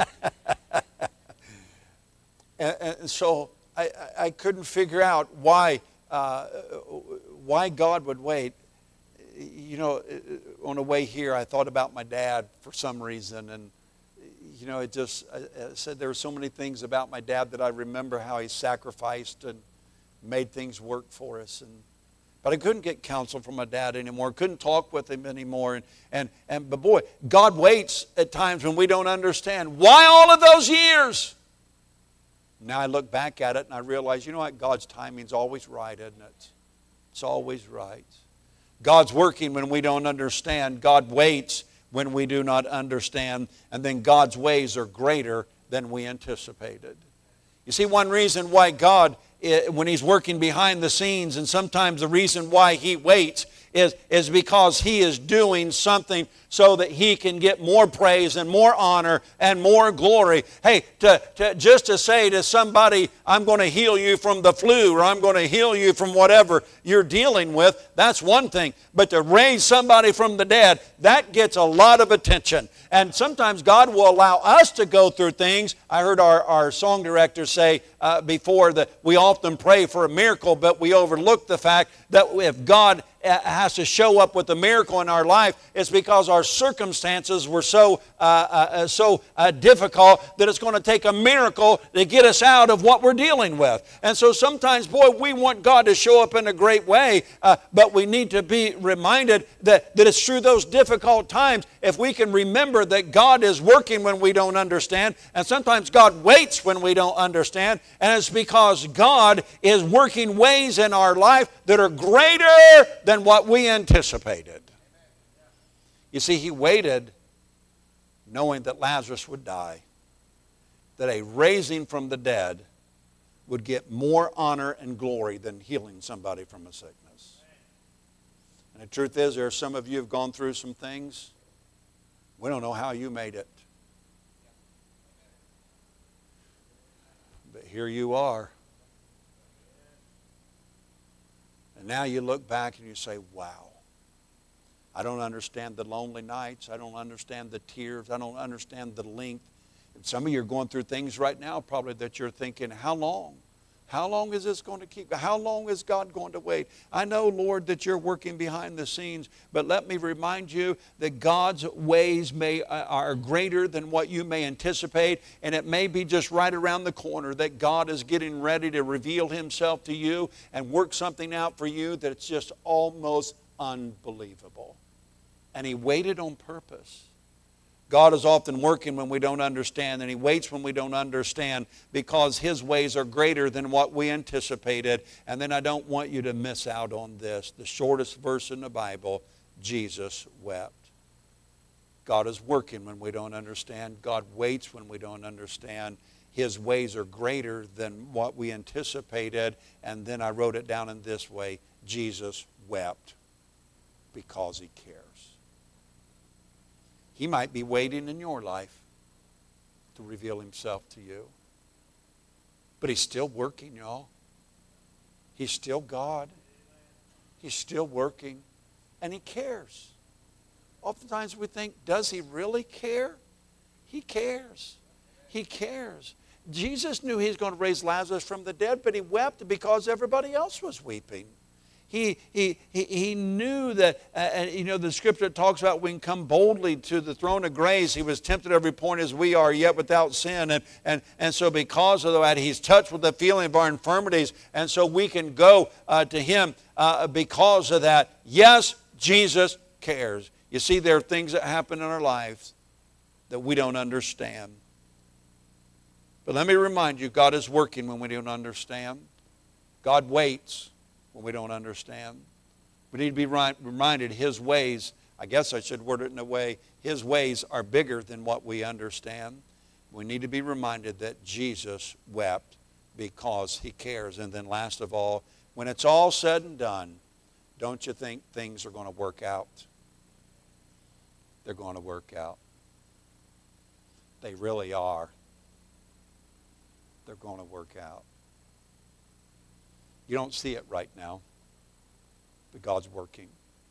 and, and so I, I couldn't figure out why, uh, why God would wait. You know, on the way here, I thought about my dad for some reason. And, you know, it just, I, I said there were so many things about my dad that I remember how he sacrificed and made things work for us. And But I couldn't get counsel from my dad anymore. Couldn't talk with him anymore. And, and, and but boy, God waits at times when we don't understand. Why all of those years? Now I look back at it and I realize, you know what? God's timing's always right, isn't it? It's always right. God's working when we don't understand. God waits when we do not understand. And then God's ways are greater than we anticipated. You see, one reason why God, when He's working behind the scenes, and sometimes the reason why He waits is, is because He is doing something so that He can get more praise and more honor and more glory. Hey, to, to, just to say to somebody, I'm going to heal you from the flu, or I'm going to heal you from whatever you're dealing with, that's one thing. But to raise somebody from the dead, that gets a lot of attention. And sometimes God will allow us to go through things. I heard our, our song director say uh, before that we often pray for a miracle, but we overlook the fact that if God has to show up with a miracle in our life, it's because our circumstances were so, uh, uh, so uh, difficult that it's going to take a miracle to get us out of what we're dealing with. And so sometimes, boy, we want God to show up in a great way, uh, but we need to be reminded that, that it's through those difficult times, if we can remember that God is working when we don't understand, and sometimes God waits when we don't understand, and it's because God is working ways in our life that are greater than what we anticipated. You see, He waited knowing that Lazarus would die, that a raising from the dead would get more honor and glory than healing somebody from a sickness. And the truth is, there are some of you who have gone through some things. We don't know how you made it. But here you are. And now you look back and you say, wow, I don't understand the lonely nights. I don't understand the tears. I don't understand the length. And some of you are going through things right now probably that you're thinking, how long? How long is this going to keep? How long is God going to wait? I know, Lord, that you're working behind the scenes, but let me remind you that God's ways may are greater than what you may anticipate, and it may be just right around the corner that God is getting ready to reveal Himself to you and work something out for you that's just almost unbelievable. And He waited on purpose. God is often working when we don't understand, and He waits when we don't understand because His ways are greater than what we anticipated. And then I don't want you to miss out on this. The shortest verse in the Bible, Jesus wept. God is working when we don't understand. God waits when we don't understand. His ways are greater than what we anticipated. And then I wrote it down in this way, Jesus wept because He cares. He might be waiting in your life to reveal Himself to you. But He's still working, y'all. He's still God. He's still working. And He cares. Oftentimes we think, does He really care? He cares. He cares. Jesus knew He was going to raise Lazarus from the dead, but He wept because everybody else was weeping. He, he, he, he knew that, uh, and you know, the scripture talks about we can come boldly to the throne of grace. He was tempted at every point as we are, yet without sin. And, and, and so because of that, He's touched with the feeling of our infirmities. And so we can go uh, to Him uh, because of that. Yes, Jesus cares. You see, there are things that happen in our lives that we don't understand. But let me remind you, God is working when we don't understand. God waits when we don't understand. We need to be reminded His ways, I guess I should word it in a way, His ways are bigger than what we understand. We need to be reminded that Jesus wept because He cares. And then last of all, when it's all said and done, don't you think things are going to work out? They're going to work out. They really are. They're going to work out. You don't see it right now, but God's working.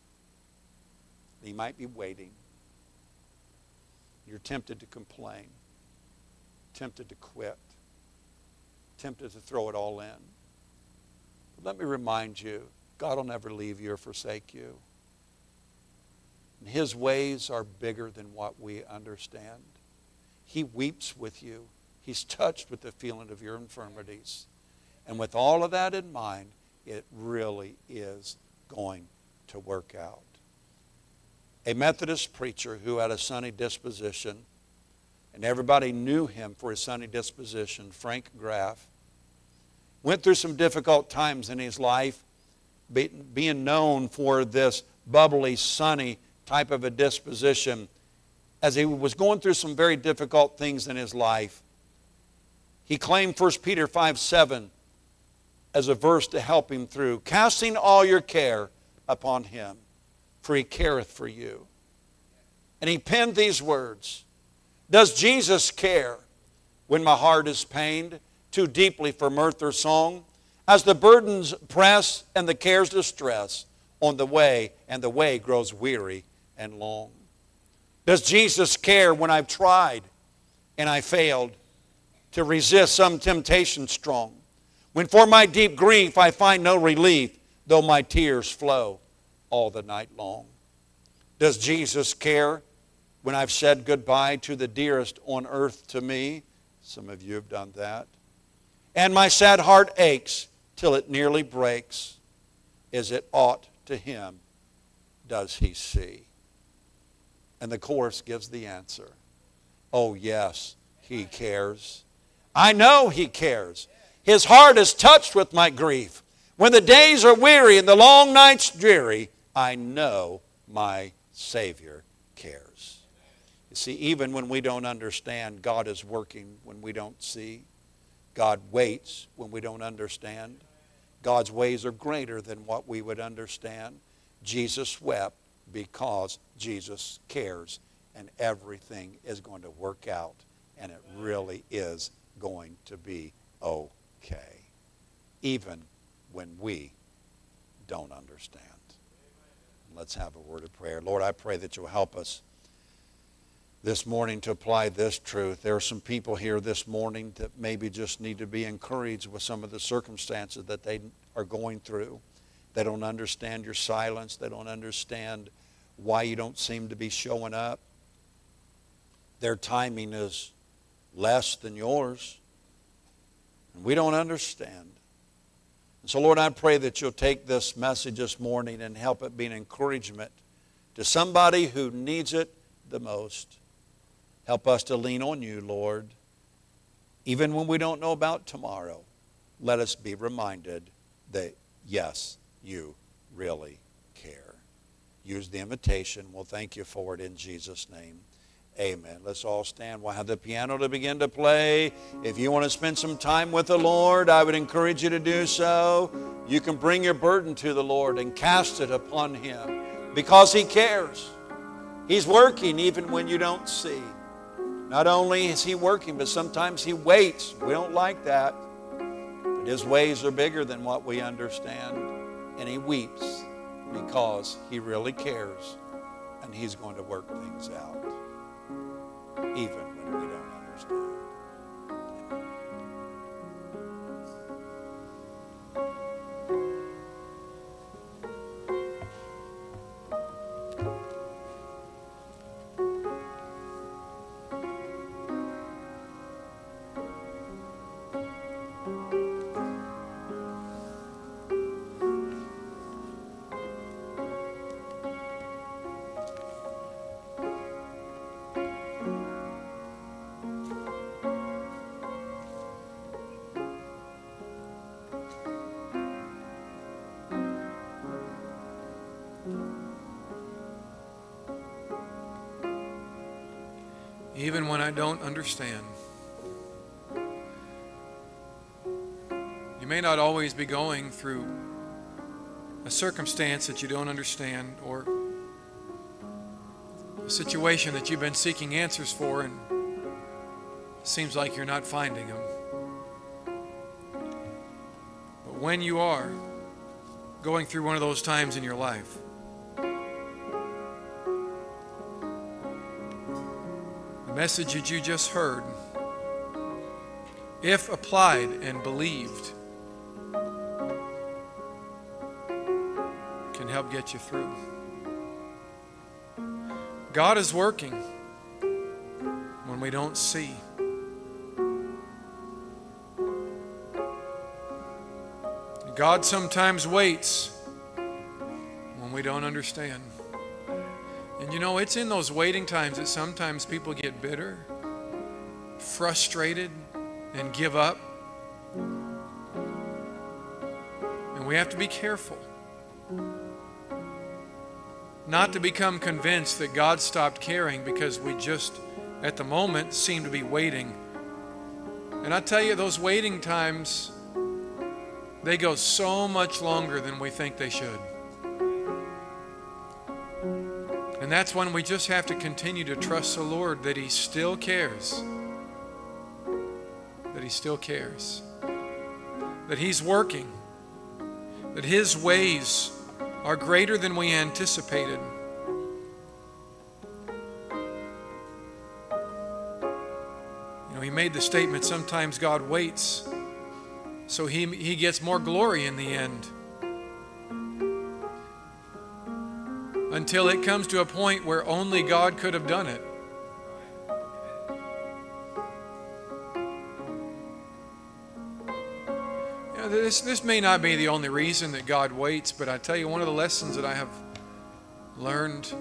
He might be waiting. You're tempted to complain, tempted to quit, tempted to throw it all in. But let me remind you, God will never leave you or forsake you. And His ways are bigger than what we understand. He weeps with you. He's touched with the feeling of your infirmities. And with all of that in mind, it really is going to work out. A Methodist preacher who had a sunny disposition, and everybody knew him for his sunny disposition, Frank Graff, went through some difficult times in his life, being known for this bubbly, sunny type of a disposition. As he was going through some very difficult things in his life, he claimed First Peter five seven as a verse to help him through. Casting all your care upon Him, for He careth for you. And he penned these words. Does Jesus care when my heart is pained too deeply for mirth or song? As the burdens press and the cares distress on the way, and the way grows weary and long. Does Jesus care when I've tried and I failed to resist some temptation strong? When for my deep grief I find no relief, though my tears flow all the night long? Does Jesus care when I've said goodbye to the dearest on earth to me? Some of you have done that. And my sad heart aches till it nearly breaks. Is it aught to him does he see? And the chorus gives the answer. Oh yes, he cares. I know he cares. His heart is touched with my grief. When the days are weary and the long nights dreary, I know my Savior cares. You see, even when we don't understand, God is working when we don't see. God waits when we don't understand. God's ways are greater than what we would understand. Jesus wept because Jesus cares, and everything is going to work out, and it really is going to be okay, even when we don't understand. Let's have a word of prayer. Lord, I pray that you'll help us this morning to apply this truth. There are some people here this morning that maybe just need to be encouraged with some of the circumstances that they are going through. They don't understand your silence. They don't understand why you don't seem to be showing up. Their timing is less than yours. And we don't understand. And so, Lord, I pray that you'll take this message this morning and help it be an encouragement to somebody who needs it the most. Help us to lean on you, Lord. Even when we don't know about tomorrow, let us be reminded that, yes, you really care. Use the invitation. We'll thank you for it in Jesus' name. Amen. Let's all stand. We'll have the piano to begin to play. If you want to spend some time with the Lord, I would encourage you to do so. You can bring your burden to the Lord and cast it upon him because he cares. He's working even when you don't see. Not only is he working, but sometimes he waits. We don't like that. But his ways are bigger than what we understand. And he weeps because he really cares. And he's going to work things out, even when we don't understand. Even when I don't understand. You may not always be going through a circumstance that you don't understand, or a situation that you've been seeking answers for and it seems like you're not finding them. But when you are going through one of those times in your life, the message that you just heard, if applied and believed, can help get you through. God is working when we don't see. God sometimes waits when we don't understand. And you know, it's in those waiting times that sometimes people get bitter, frustrated, and give up. And we have to be careful not to become convinced that God stopped caring because we just, at the moment, seem to be waiting. And I tell you, those waiting times, they go so much longer than we think they should. And that's when we just have to continue to trust the Lord that He still cares. That He still cares. That He's working. That His ways are greater than we anticipated. You know, He made the statement, sometimes God waits so he, he gets more glory in the end. until it comes to a point where only God could have done it. You know, this, this may not be the only reason that God waits, but I tell you, one of the lessons that I have learned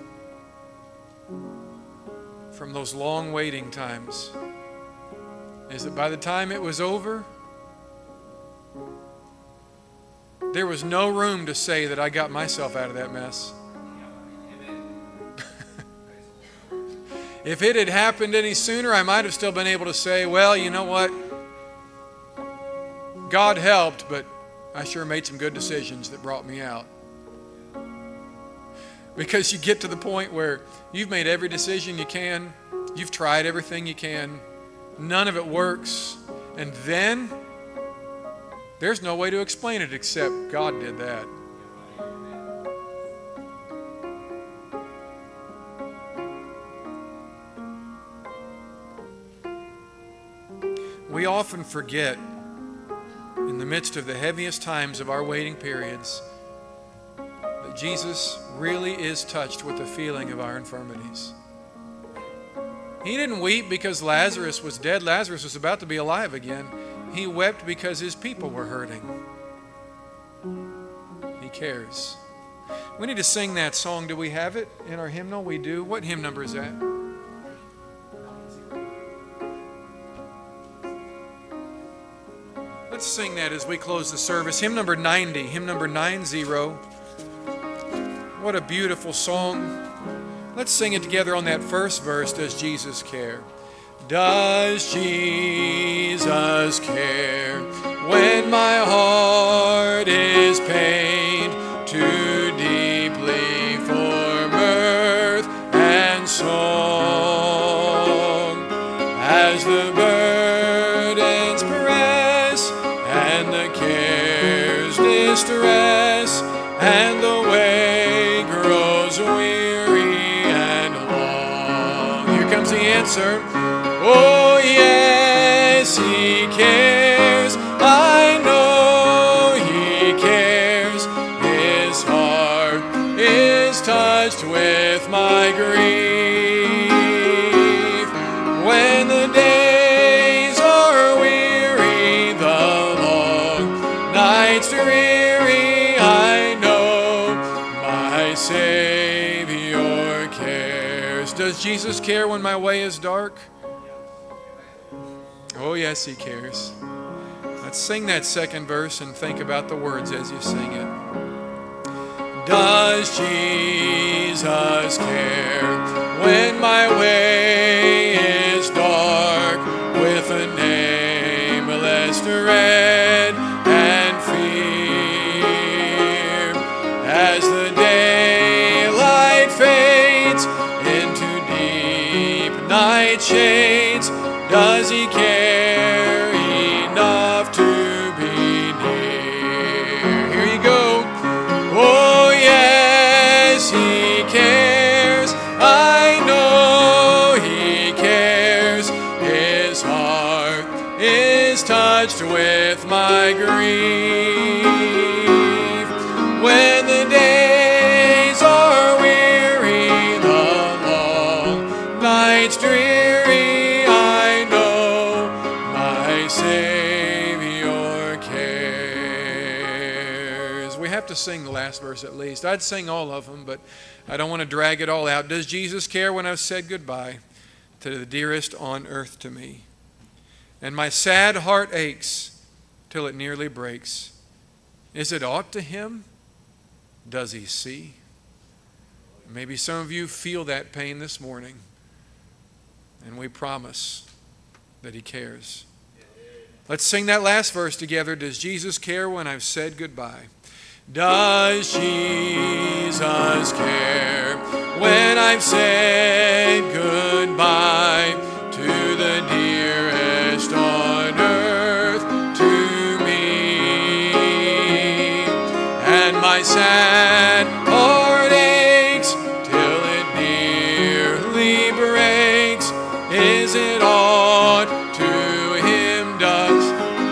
from those long waiting times is that by the time it was over, there was no room to say that I got myself out of that mess. If it had happened any sooner, I might have still been able to say, well, you know what? God helped, but I sure made some good decisions that brought me out. Because you get to the point where you've made every decision you can, you've tried everything you can, none of it works, and then there's no way to explain it except God did that. We often forget, in the midst of the heaviest times of our waiting periods, that Jesus really is touched with the feeling of our infirmities. He didn't weep because Lazarus was dead. Lazarus was about to be alive again. He wept because his people were hurting. He cares. We need to sing that song. Do we have it in our hymnal? We do. What hymn number is that? Let's sing that as we close the service. Hymn number ninety. Hymn number nine zero. What a beautiful song. Let's sing it together on that first verse. Does Jesus care? Does Jesus care when my heart is pained too deeply for mirth and song? As the burdens press and the cares distress and the way grows weary and long. Here comes the answer. Oh yes, He cares. I know He cares. His heart is touched with my grief. When the days are weary, the long nights dreary, I know my Savior cares. Does Jesus care when my way is dark? Oh, yes, He cares. Let's sing that second verse and think about the words as you sing it. Does Jesus care when my way is dark with a nameless dread and fear? As the daylight fades into deep night shades, does He care enough to be near? Here you go. Oh yes, He cares. I know He cares. His heart is touched with my grief. When the days are weary, the long nights dreary, Savior cares. We have to sing the last verse at least. I'd sing all of them, but I don't want to drag it all out. Does Jesus care when I've said goodbye to the dearest on earth to me? And my sad heart aches till it nearly breaks. Is it aught to Him? Does He see? Maybe some of you feel that pain this morning, and we promise that He cares. Let's sing that last verse together. Does Jesus care when I've said goodbye? Does Jesus care when I've said goodbye to the dearest on earth to me? And my sad heart aches till it nearly breaks. Is it aught to does?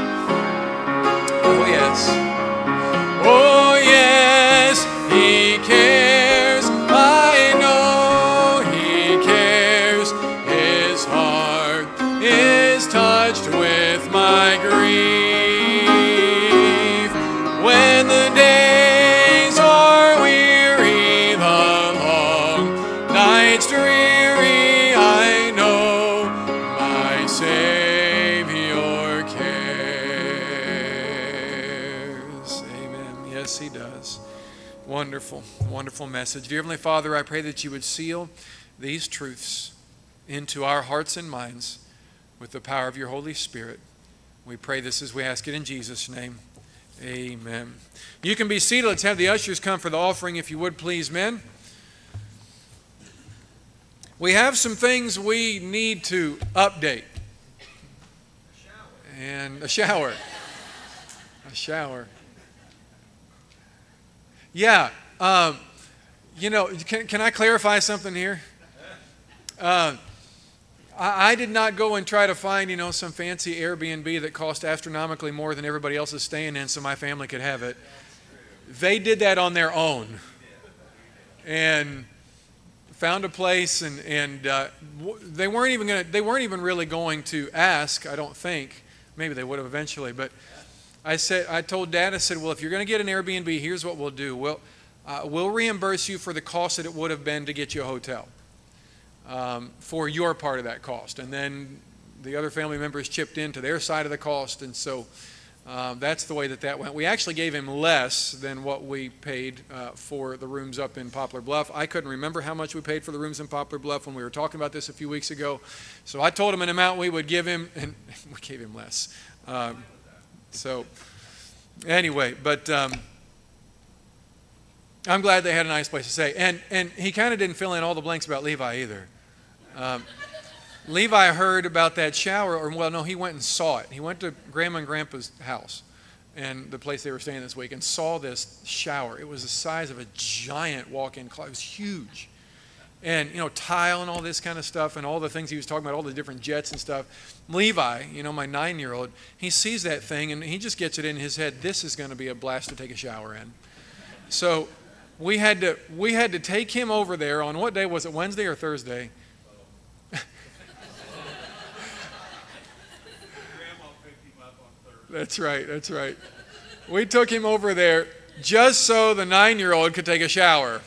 Oh yes, oh yes, He cares. I with my grief. When the days are weary, the long nights dreary, I know my Savior cares. Amen. Yes, He does. Wonderful, wonderful message. Dear Heavenly Father, I pray that you would seal these truths into our hearts and minds with the power of your Holy Spirit. We pray this as we ask it in Jesus' name. Amen. You can be seated. Let's have the ushers come for the offering, if you would, please, men. We have some things we need to update. And a shower. A shower. Yeah. Um, you know, can, can I clarify something here? Uh, I, I did not go and try to find, you know, some fancy Airbnb that cost astronomically more than everybody else is staying in so my family could have it. They did that on their own. And found a place, and, and uh, they weren't even gonna, they weren't even really going to ask, I don't think. Maybe they would have eventually, but I said, I told Dad, I said, well, if you're going to get an Airbnb, here's what we'll do. We'll, uh, we'll reimburse you for the cost that it would have been to get you a hotel, um, for your part of that cost. And then the other family members chipped into their side of the cost, and so um, that's the way that that went. We actually gave him less than what we paid uh, for the rooms up in Poplar Bluff. I couldn't remember how much we paid for the rooms in Poplar Bluff when we were talking about this a few weeks ago. So I told him an amount we would give him, and we gave him less. Um, so anyway, but um, I'm glad they had a nice place to stay. And, and he kind of didn't fill in all the blanks about Levi either. Um, Levi heard about that shower, or well, no, he went and saw it. He went to Grandma and Grandpa's house, and the place they were staying this week, and saw this shower. It was the size of a giant walk-in closet. It was huge. And, you know, tile and all this kind of stuff, and all the things he was talking about, all the different jets and stuff. Levi, you know, my nine-year-old, he sees that thing, and he just gets it in his head, this is going to be a blast to take a shower in. So we had to, we had to take him over there on, what day was it, Wednesday or Thursday? That's right, that's right. We took him over there just so the nine-year-old could take a shower.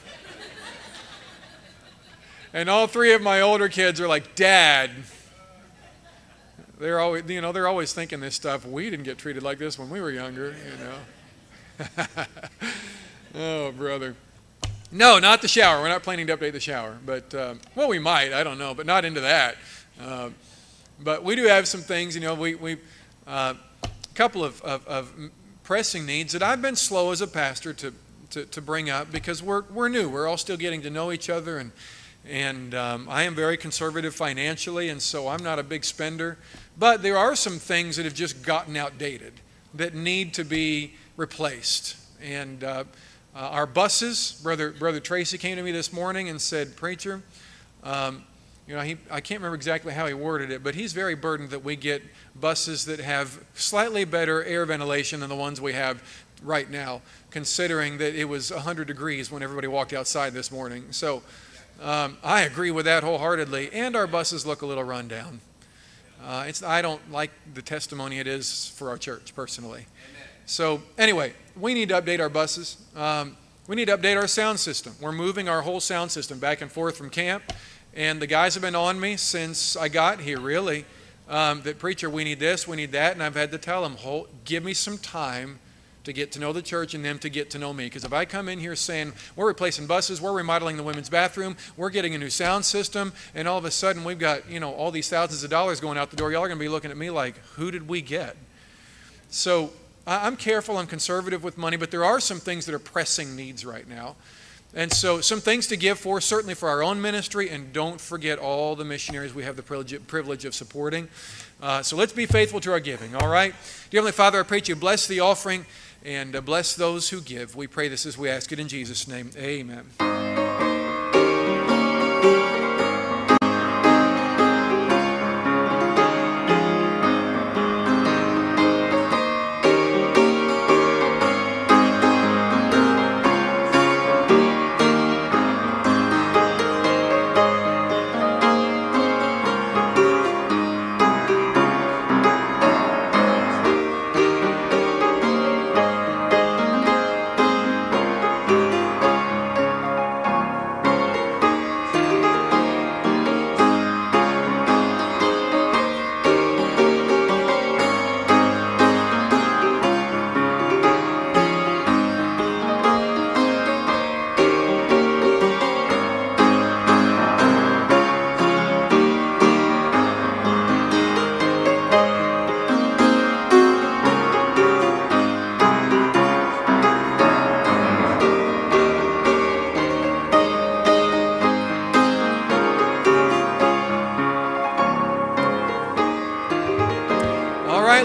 And all three of my older kids are like, Dad. They're always, you know, they're always thinking this stuff. We didn't get treated like this when we were younger, you know. Oh, brother. No, not the shower. We're not planning to update the shower. But, uh, well, we might. I don't know. But not into that. Uh, but we do have some things, you know, we, we uh, a couple of, of, of pressing needs that I've been slow as a pastor to, to, to bring up because we're, we're new. We're all still getting to know each other, and, and um, I am very conservative financially, and so I'm not a big spender. But there are some things that have just gotten outdated that need to be replaced. And uh, uh, our buses, Brother, Brother Tracy came to me this morning and said, Preacher, um, you know, he, I can't remember exactly how he worded it, but he's very burdened that we get buses that have slightly better air ventilation than the ones we have right now, considering that it was one hundred degrees when everybody walked outside this morning. So um, I agree with that wholeheartedly, and our buses look a little run down. Uh, it's, I don't like the testimony it is for our church, personally. Amen. So anyway, we need to update our buses. Um, we need to update our sound system. We're moving our whole sound system back and forth from camp. And the guys have been on me since I got here, really, um, that, Preacher, we need this, we need that. And I've had to tell them, Hold, give me some time to get to know the church and them to get to know me. Because if I come in here saying, we're replacing buses, we're remodeling the women's bathroom, we're getting a new sound system, and all of a sudden we've got, you know, all these thousands of dollars going out the door, y'all are going to be looking at me like, who did we get? So I'm careful, I'm conservative with money, but there are some things that are pressing needs right now. And so some things to give for, certainly for our own ministry, and don't forget all the missionaries we have the privilege, privilege of supporting. Uh, so let's be faithful to our giving, all right? Dear Heavenly Father, I pray that you bless the offering and uh, bless those who give. We pray this as we ask it in Jesus' name. Amen.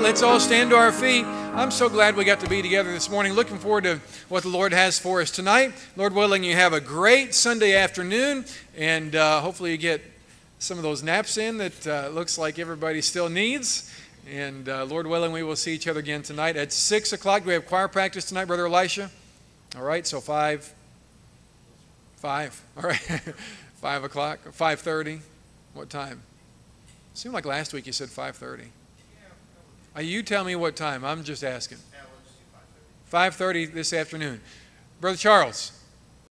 let's all stand to our feet. I'm so glad we got to be together this morning. Looking forward to what the Lord has for us tonight. Lord willing, you have a great Sunday afternoon, and uh, hopefully you get some of those naps in that uh, looks like everybody still needs. And uh, Lord willing, we will see each other again tonight at six o'clock. Do we have choir practice tonight, Brother Elisha? All right, so five. Five. All right. Five o'clock. Five thirty. What time? Seemed like last week you said five thirty. Uh, you tell me what time. I'm just asking. five thirty this afternoon. Brother Charles.